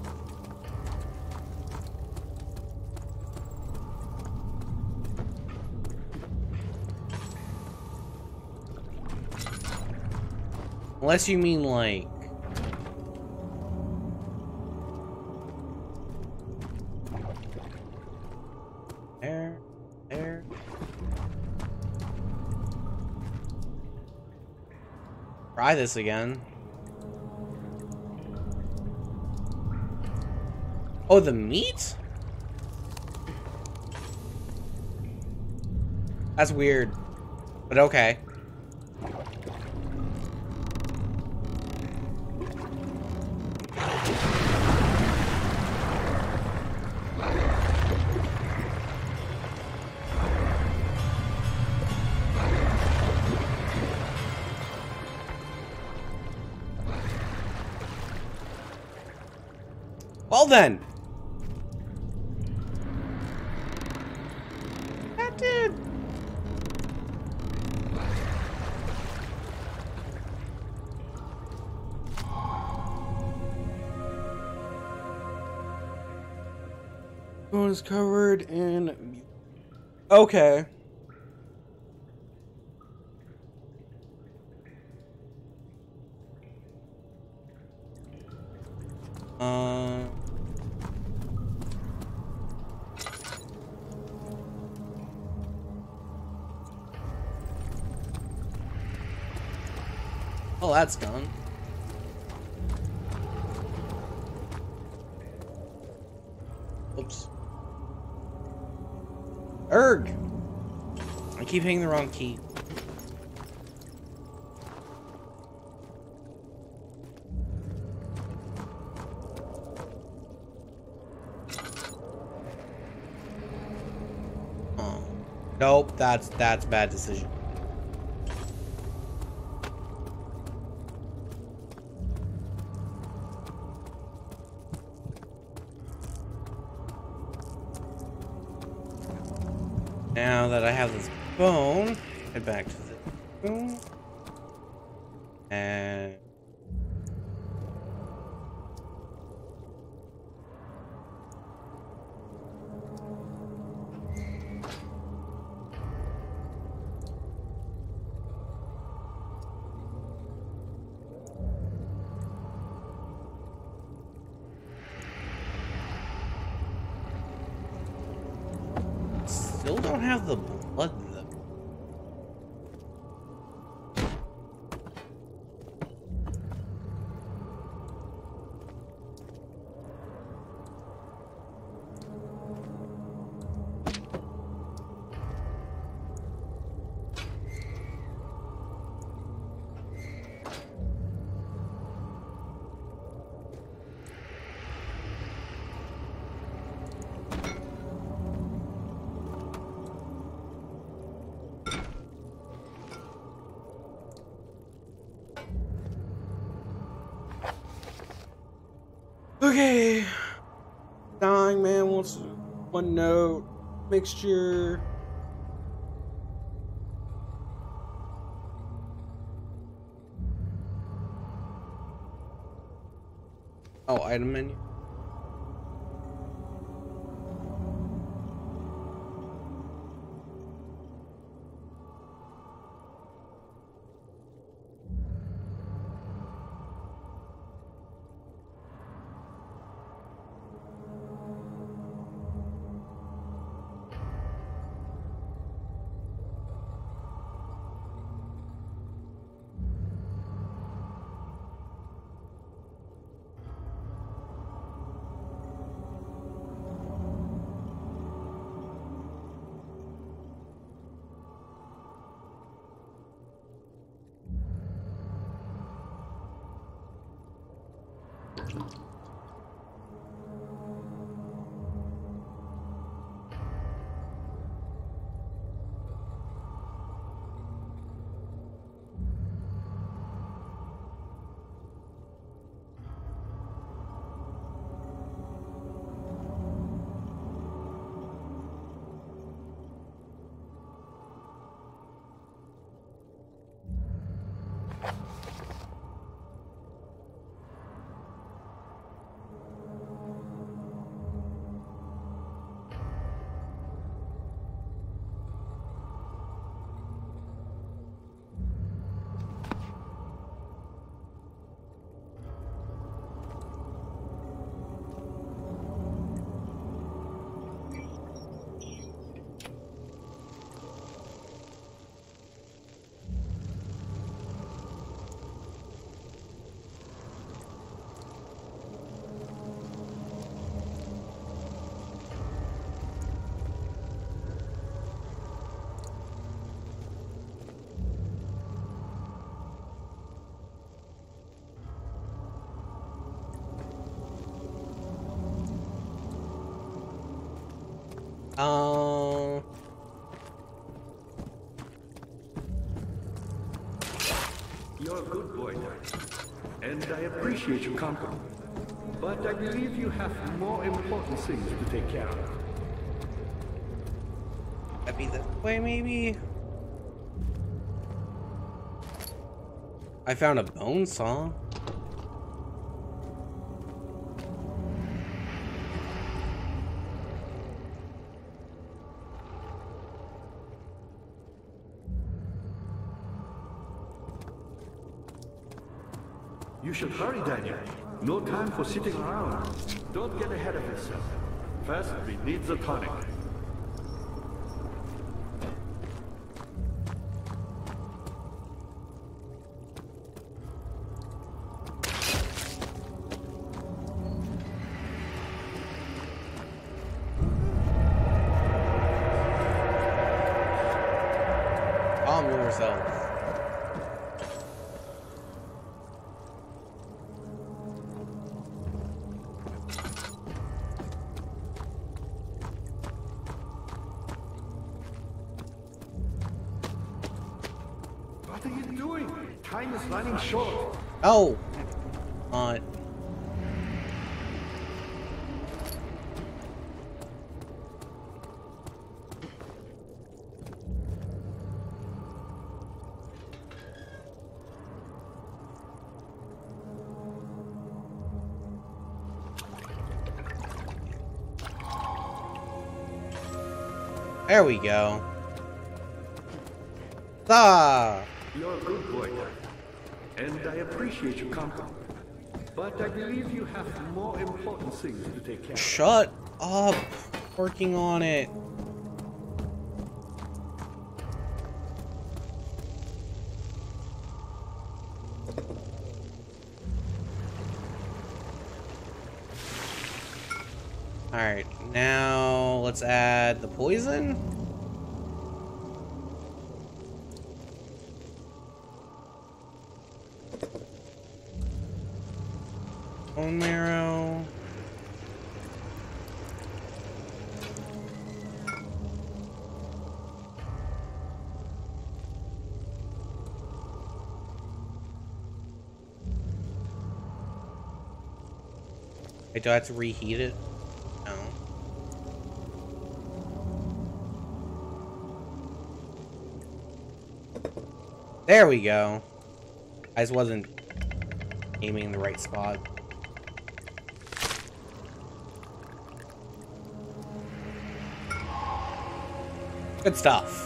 Unless you mean like there. Try this again. Oh, the meat? That's weird, but okay. Well then. That did. Phone is covered in. Okay. Well, that's done. Oops. Erg! I keep hitting the wrong key. Oh. Nope, that's bad decision. Now that I have this bone, head back to the room. And still don't have the blood though. Okay. Dying man wants one note. Mixture. Oh, item menu. You're a good boy, Dad, and I appreciate your company. But I believe you have more important things to take care of. That'd be this way, maybe? I found a bone saw. You should hurry, Daniel. No time for sitting around. Don't get ahead of yourself. First, we need the tonic. Calm yourself. What are you doing? Time is running short. Oh! There we go. Ah! You're a good boy, Dad, and I appreciate your company. But I believe you have more important things to take care of. Shut up! Working on it. Alright, now let's add the poison. Bone marrow. Wait, do I have to reheat it? No. There we go. I just wasn't aiming in the right spot. Good stuff.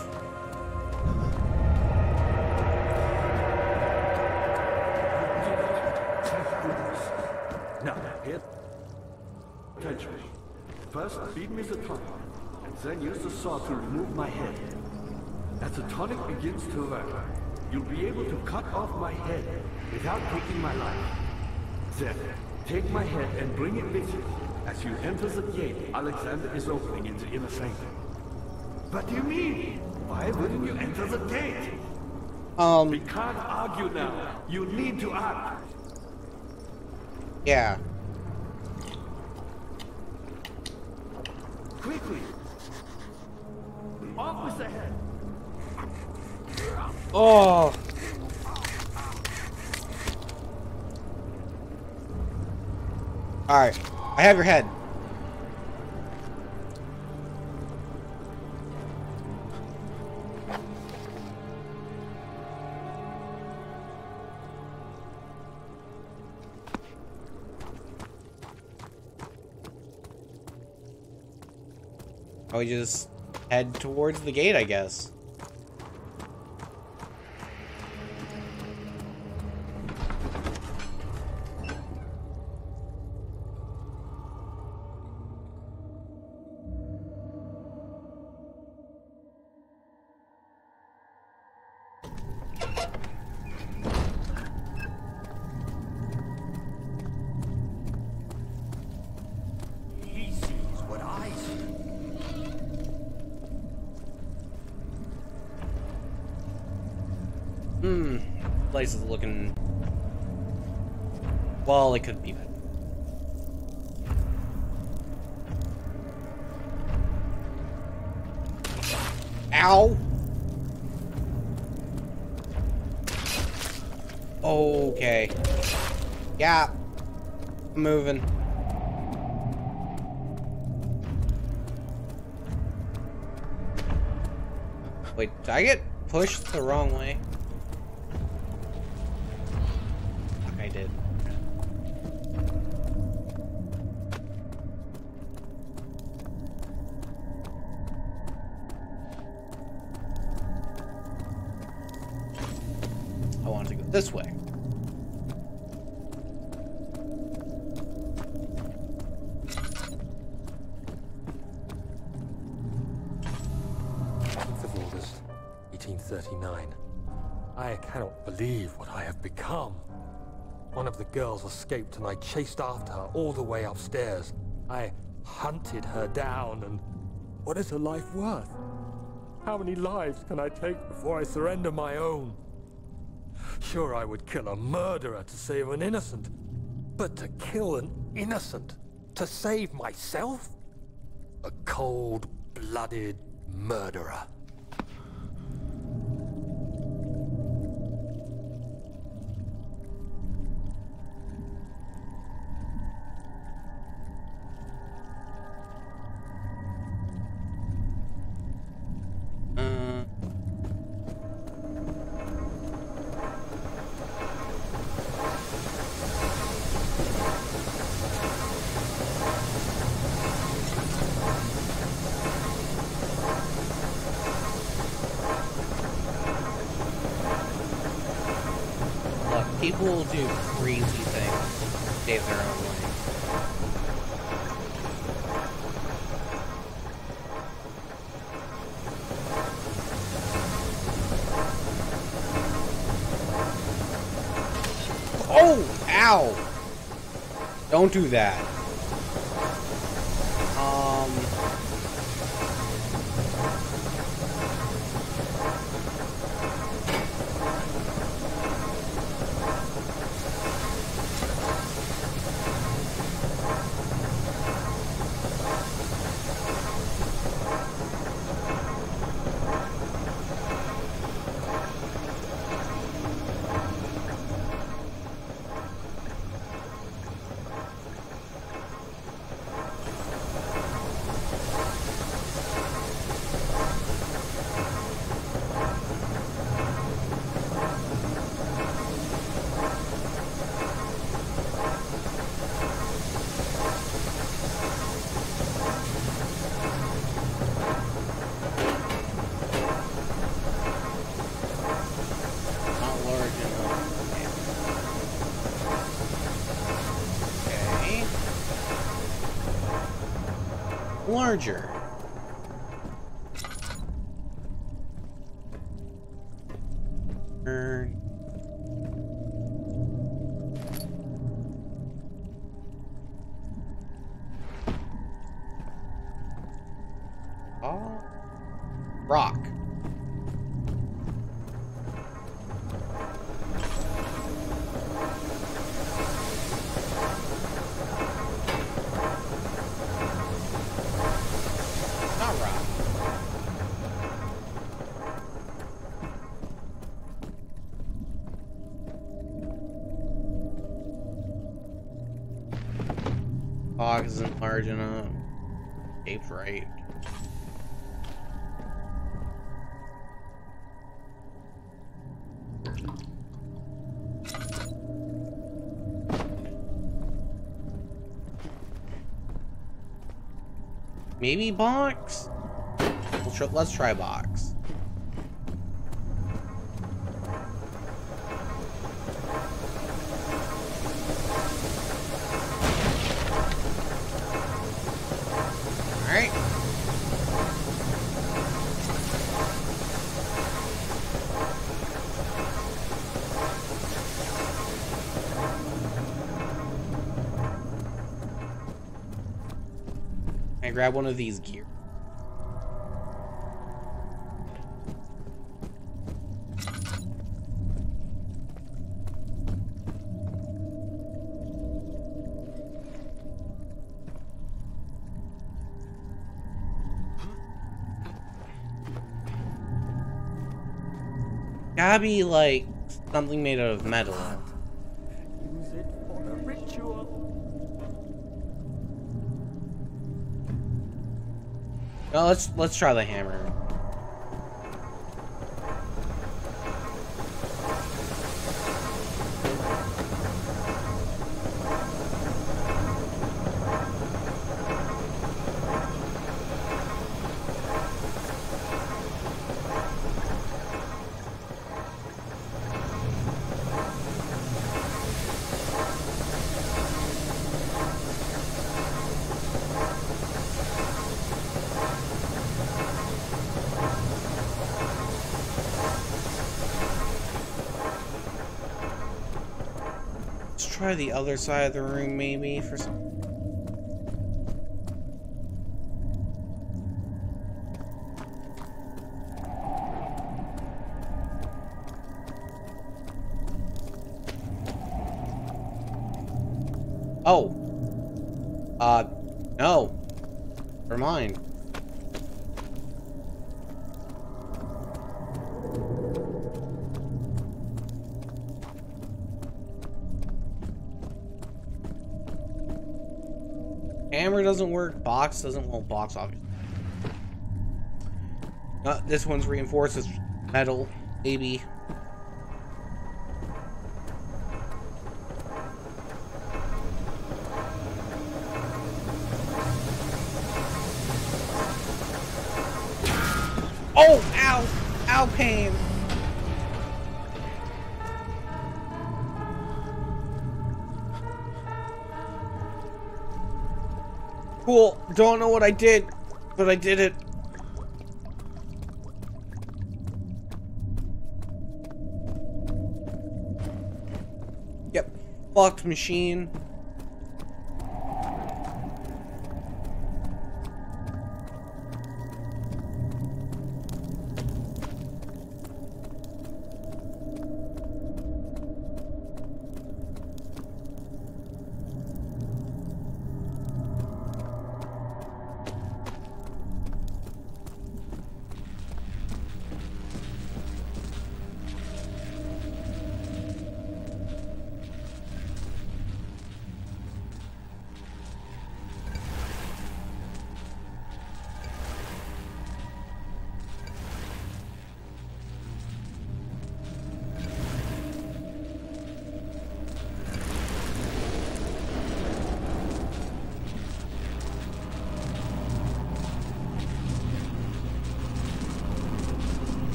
Now, here. Attention. First, feed me the tonic, and then use the saw to remove my head. As the tonic begins to work, you'll be able to cut off my head without taking my life. Then, take my head and bring it with you. As you enter the gate Alexander is opening in the inner sanctum. What do you mean? Why wouldn't you enter the gate? We can't argue now. You need to act. Yeah. Quickly. Off with the head. Oh. Alright. I have your head. Oh, we just head towards the gate, I guess. He sees what I see. Place is looking... Well, it could be better. Ow! Okay. Yeah. I'm moving. Wait, did I get pushed the wrong way? I did. I wanted to go this way. Of August, 1839. I cannot believe what I have become. One of the girls escaped and I chased after her all the way upstairs. I hunted her down, and what is her life worth? How many lives can I take before I surrender my own? Sure, I would kill a murderer to save an innocent, but to kill an innocent to save myself? A cold-blooded murderer. Look, people will do crazy things to save their own life. Oh! Ow! Don't do that. larger. Turn. Oh. Rock. Not rock. Box isn't large enough. Shape's right. Maybe box? Let's try box. Alright. I grab one of these gear. Gotta be like something made out of metal. Use it for a ritual. Well, let's try the hammer. Let's try the other side of the room, maybe, for some... Oh! No. Never mind. Hammer doesn't work, box doesn't, well, box obviously. This one's reinforced as metal, maybe. Oh, ow! Ow, pain! Cool. Don't know what I did, but I did it. Yep. Locked machine.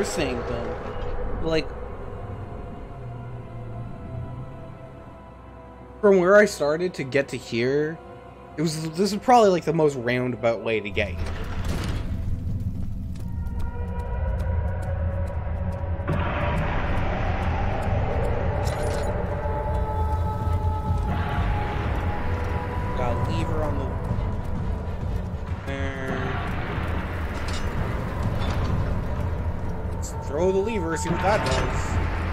saying though, like, from where I started to get to here, this is probably like the most roundabout way to get here. Got a lever on the there. Let's throw the lever, see what that does.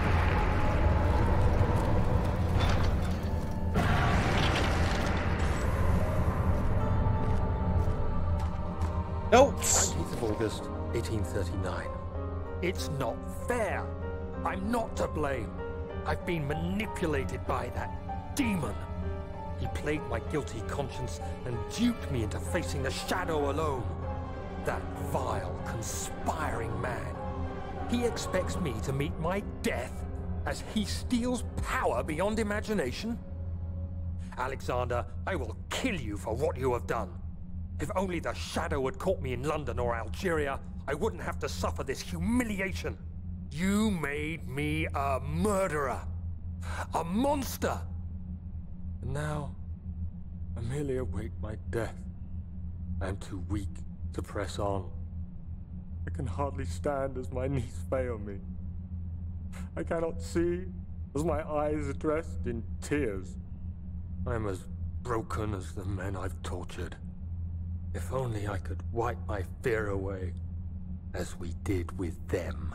Notes! 19th of August, 1839. It's not fair. I'm not to blame. I've been manipulated by that demon. He played my guilty conscience and duped me into facing the shadow alone. That vile, conspiring man. He expects me to meet my death as he steals power beyond imagination? Alexander, I will kill you for what you have done. If only the shadow had caught me in London or Algeria, I wouldn't have to suffer this humiliation. You made me a murderer. A monster. And now, I merely await my death. I am too weak to press on. I can hardly stand as my knees fail me. I cannot see as my eyes are dressed in tears. I am as broken as the men I've tortured. If only I could wipe my fear away, as we did with them.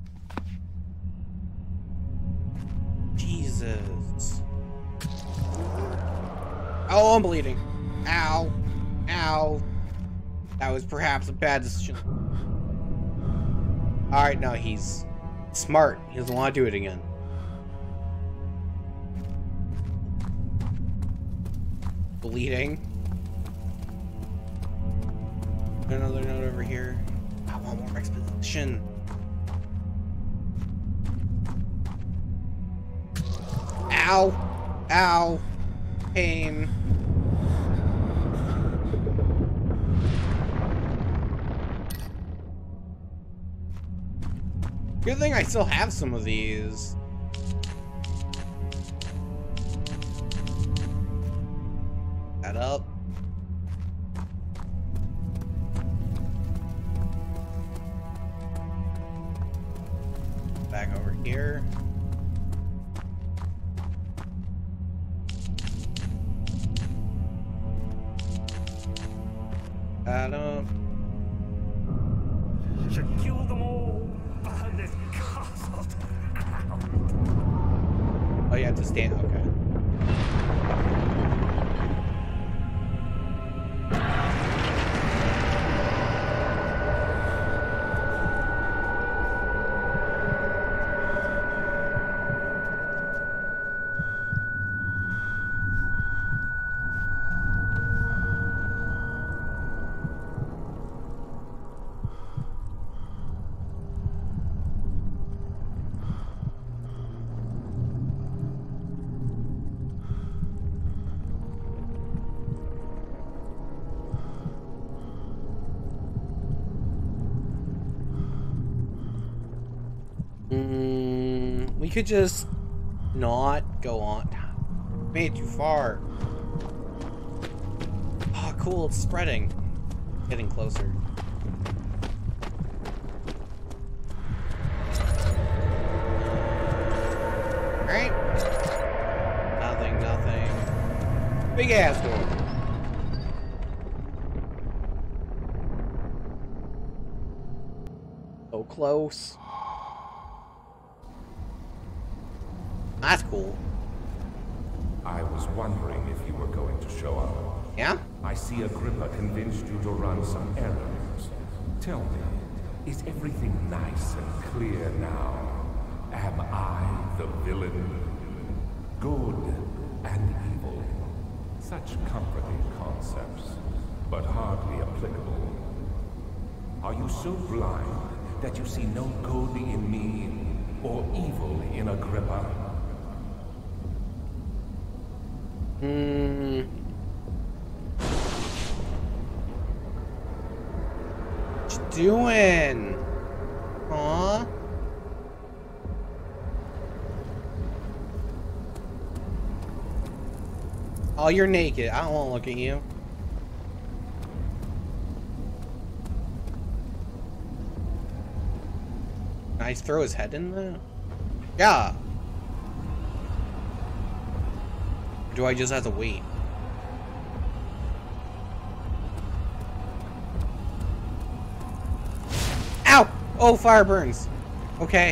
Jesus. Oh, I'm bleeding. Ow. Ow. That was perhaps a bad decision. Alright, no, he's smart. He doesn't want to do it again. Bleeding. Another note over here. I want more exposition. Ow. Ow. Pain. Good thing I still have some of these. That up. Back over here. That up. Should kill them all. Burn this castle to the ground. Oh, you have to stand. Okay. We could just not go on. Made too far. Oh, cool, it's spreading. Getting closer. Alright. Nothing, nothing. Big ass door. So close. That's cool. I was wondering if you were going to show up. Yeah? I see Agrippa convinced you to run some errands. Tell me, is everything nice and clear now? Am I the villain? Good and evil. Such comforting concepts, but hardly applicable. Are you so blind that you see no good in me or evil in Agrippa? What you doing? Aww. Oh, you're naked. I don't want to look at you. Can I throw his head in there? Yeah. Or do I just have to wait? Ow! Oh, fire burns. Okay.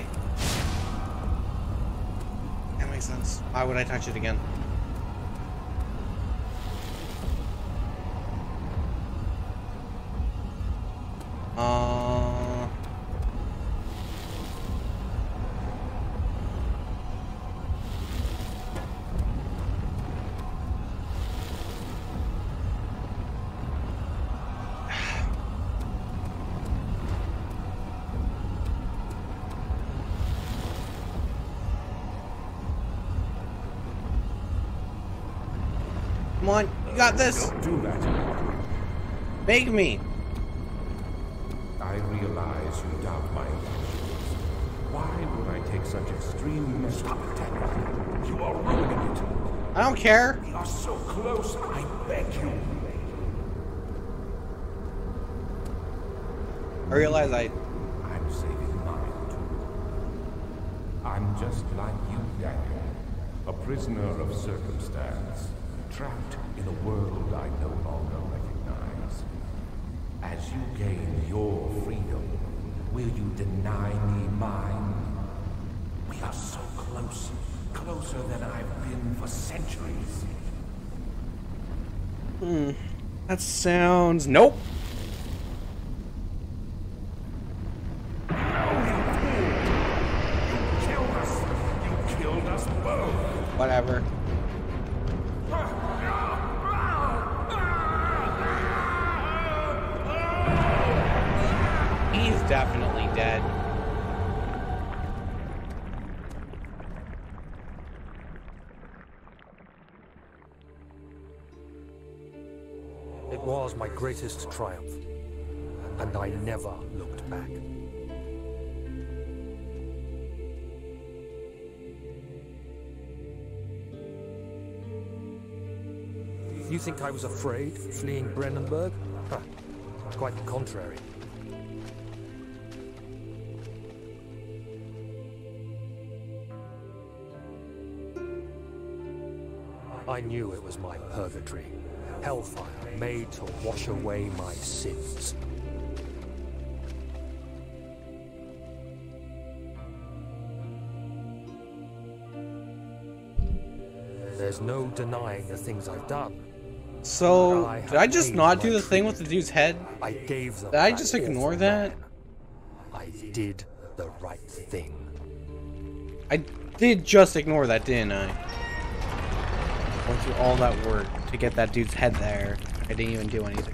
That makes sense. Why would I touch it again? Come on, you got this. Don't do that. Make me. I realize you doubt my intentions. Why would I take such extreme measures? Stop it, you are ruining it. I don't care. We are so close, I beg you. I realize I'm saving mine too. I'm just like you, Daniel. A prisoner of circumstance. Trapped in a world I no longer recognize. As you gain your freedom, will you deny me mine? We are so close, closer than I've been for centuries. that sounds... Nope. You killed us both. Whatever. He's definitely dead. It was my greatest triumph, and I never looked back. You think I was afraid fleeing Brennenburg? Huh. Quite the contrary. I knew it was my purgatory, hellfire made to wash away my sins. There's no denying the things I've done. So, did I just not do the thing with the dude's head? I gave them. Did I just ignore that? I did the right thing. I did just ignore that, didn't I? Went through all that work to get that dude's head there. I didn't even do anything.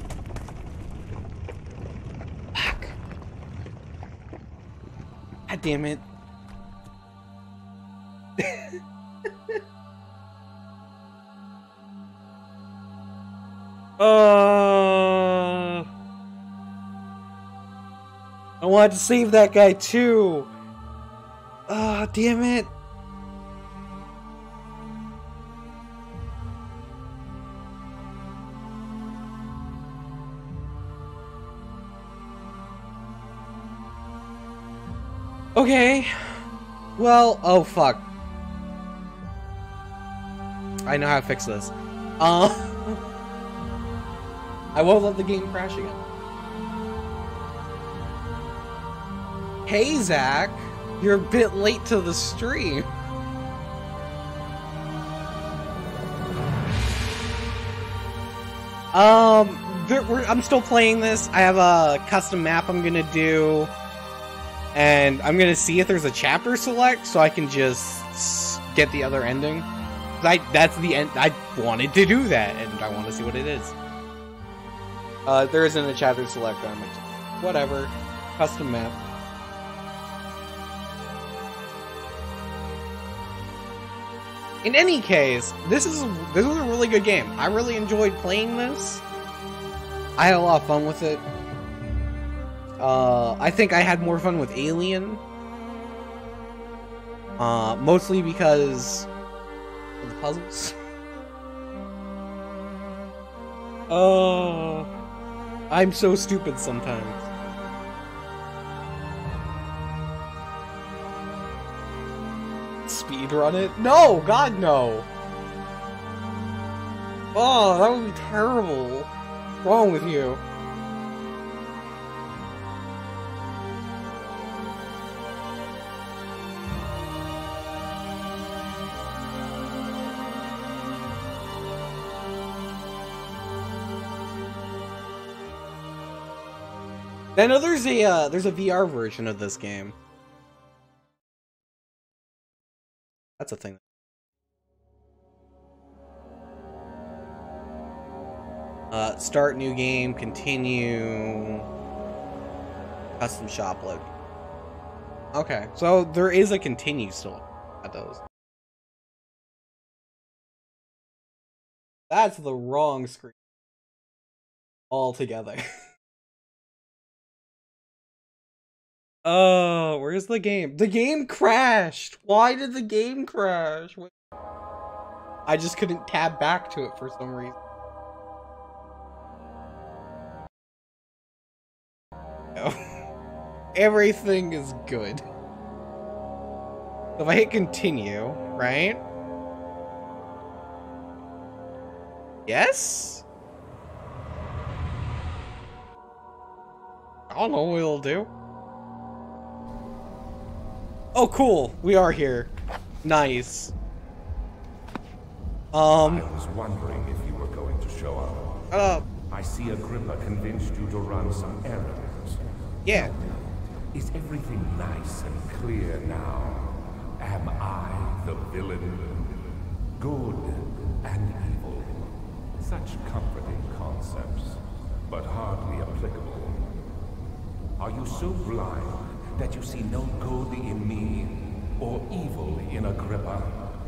Fuck. God damn it. I wanted to save that guy too. Ah, damn it. Okay. Well, oh fuck. I know how to fix this. I won't let the game crash again. Hey, Zach. You're a bit late to the stream. I'm still playing this. I have a custom map I'm gonna do. And I'm gonna see if there's a chapter select so I can just get the other ending. That's the end. I wanted to do that, and I want to see what it is. There isn't a chapter select on it. Whatever. Custom map. In any case, this was a really good game. I really enjoyed playing this. I had a lot of fun with it. I think I had more fun with Alien. Mostly because of the puzzles. Oh, I'm so stupid sometimes. Speedrun it? No! God, no! Oh, that would be terrible. What's wrong with you? I know there's a VR version of this game. That's a thing. Start new game, continue, custom shop load. Okay, so there is a continue still at those. That's the wrong screen altogether. Oh, where's the game? The game crashed! Why did the game crash? I just couldn't tab back to it for some reason. No. Everything is good. So if I hit continue, right? Yes? I don't know what it'll do. Oh, cool. We are here. Nice. I was wondering if you were going to show up. I see Agrippa convinced you to run some errands. Yeah. Is everything nice and clear now? Am I the villain? Good and evil. Such comforting concepts, but hardly applicable. Are you so blind that you see no good in me, or evil in Agrippa?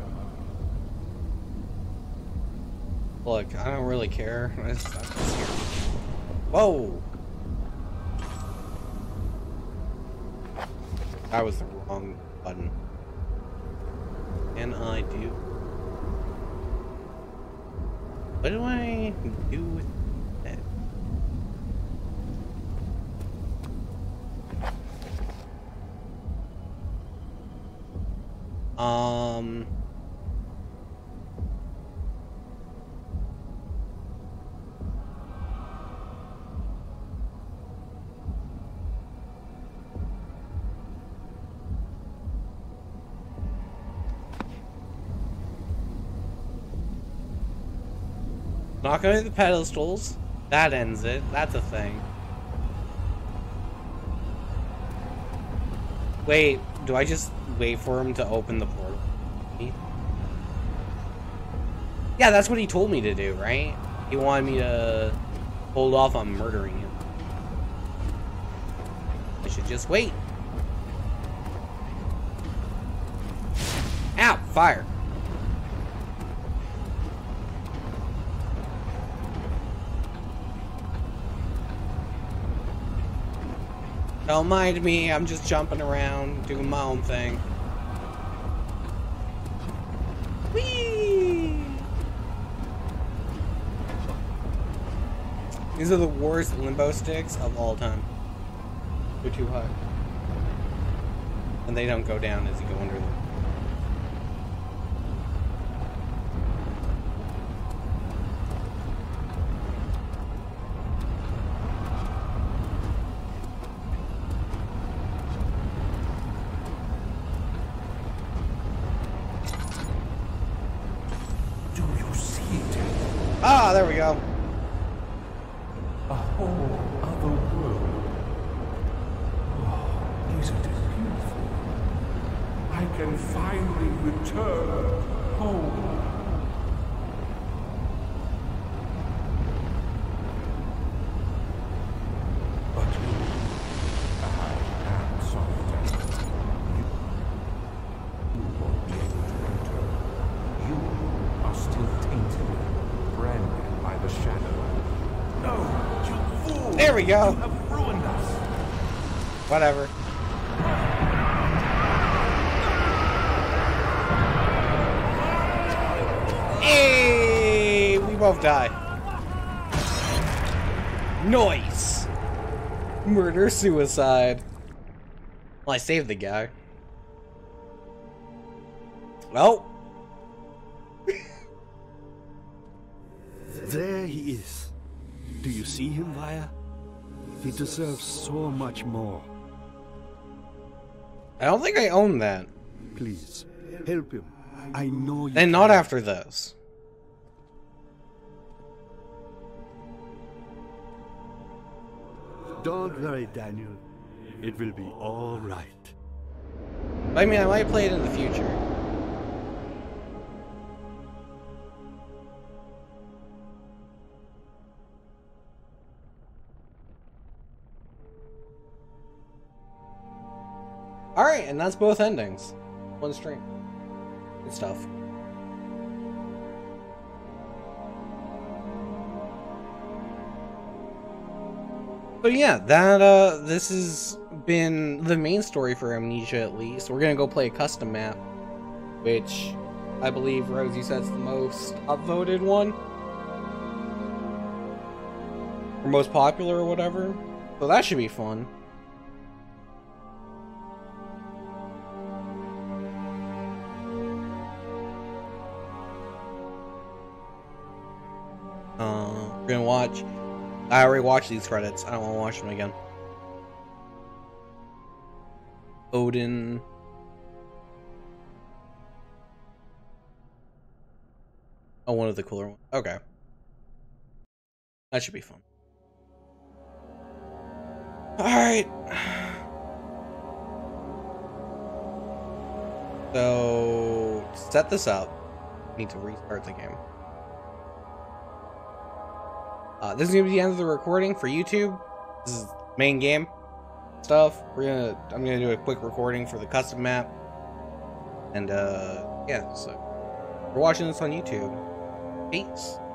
Look, I don't really care. I'm just here. Whoa! That was the wrong button. Can I do? What do I do with that? Not going to the pedestals. That ends it. That's a thing. Wait, do I just wait for him to open the portal? Yeah, that's what he told me to do, right? He wanted me to hold off on murdering him. I should just wait. Ow! Fire! Don't mind me, I'm just jumping around, doing my own thing. Whee! These are the worst limbo sticks of all time. They're too high. And they don't go down as you go under them. Ah, there we go. A whole other world. Oh, isn't it beautiful? I can finally return home. But I am sorry, Desmond. You won't be able to return. You are still tainted, branded by the shadow. No, you fool! There we go. You have ruined us. Whatever. Hey! We both die. Nice! Murder-suicide. Well, I saved the guy. Well. There he is. Do you see him, Vaya? He deserves so much more. I don't think I own that. Please, help him. I know you And not can. after this. Don't worry, Daniel. It will be all right. I mean, I might play it in the future. Alright, and that's both endings. One stream. Good stuff. So yeah, that this has been the main story for Amnesia, at least. We're gonna go play a custom map, which I believe Rosie says the most upvoted one, or most popular, or whatever. So that should be fun. We're gonna watch. I already watched these credits. I don't want to watch them again. Odin. Oh, one of the cooler ones. Okay. That should be fun. Alright. So, to set this up, I need to restart the game. This is gonna be the end of the recording for YouTube. This is main game stuff. I'm gonna do a quick recording for the custom map. And yeah, so we're watching this on YouTube. Peace.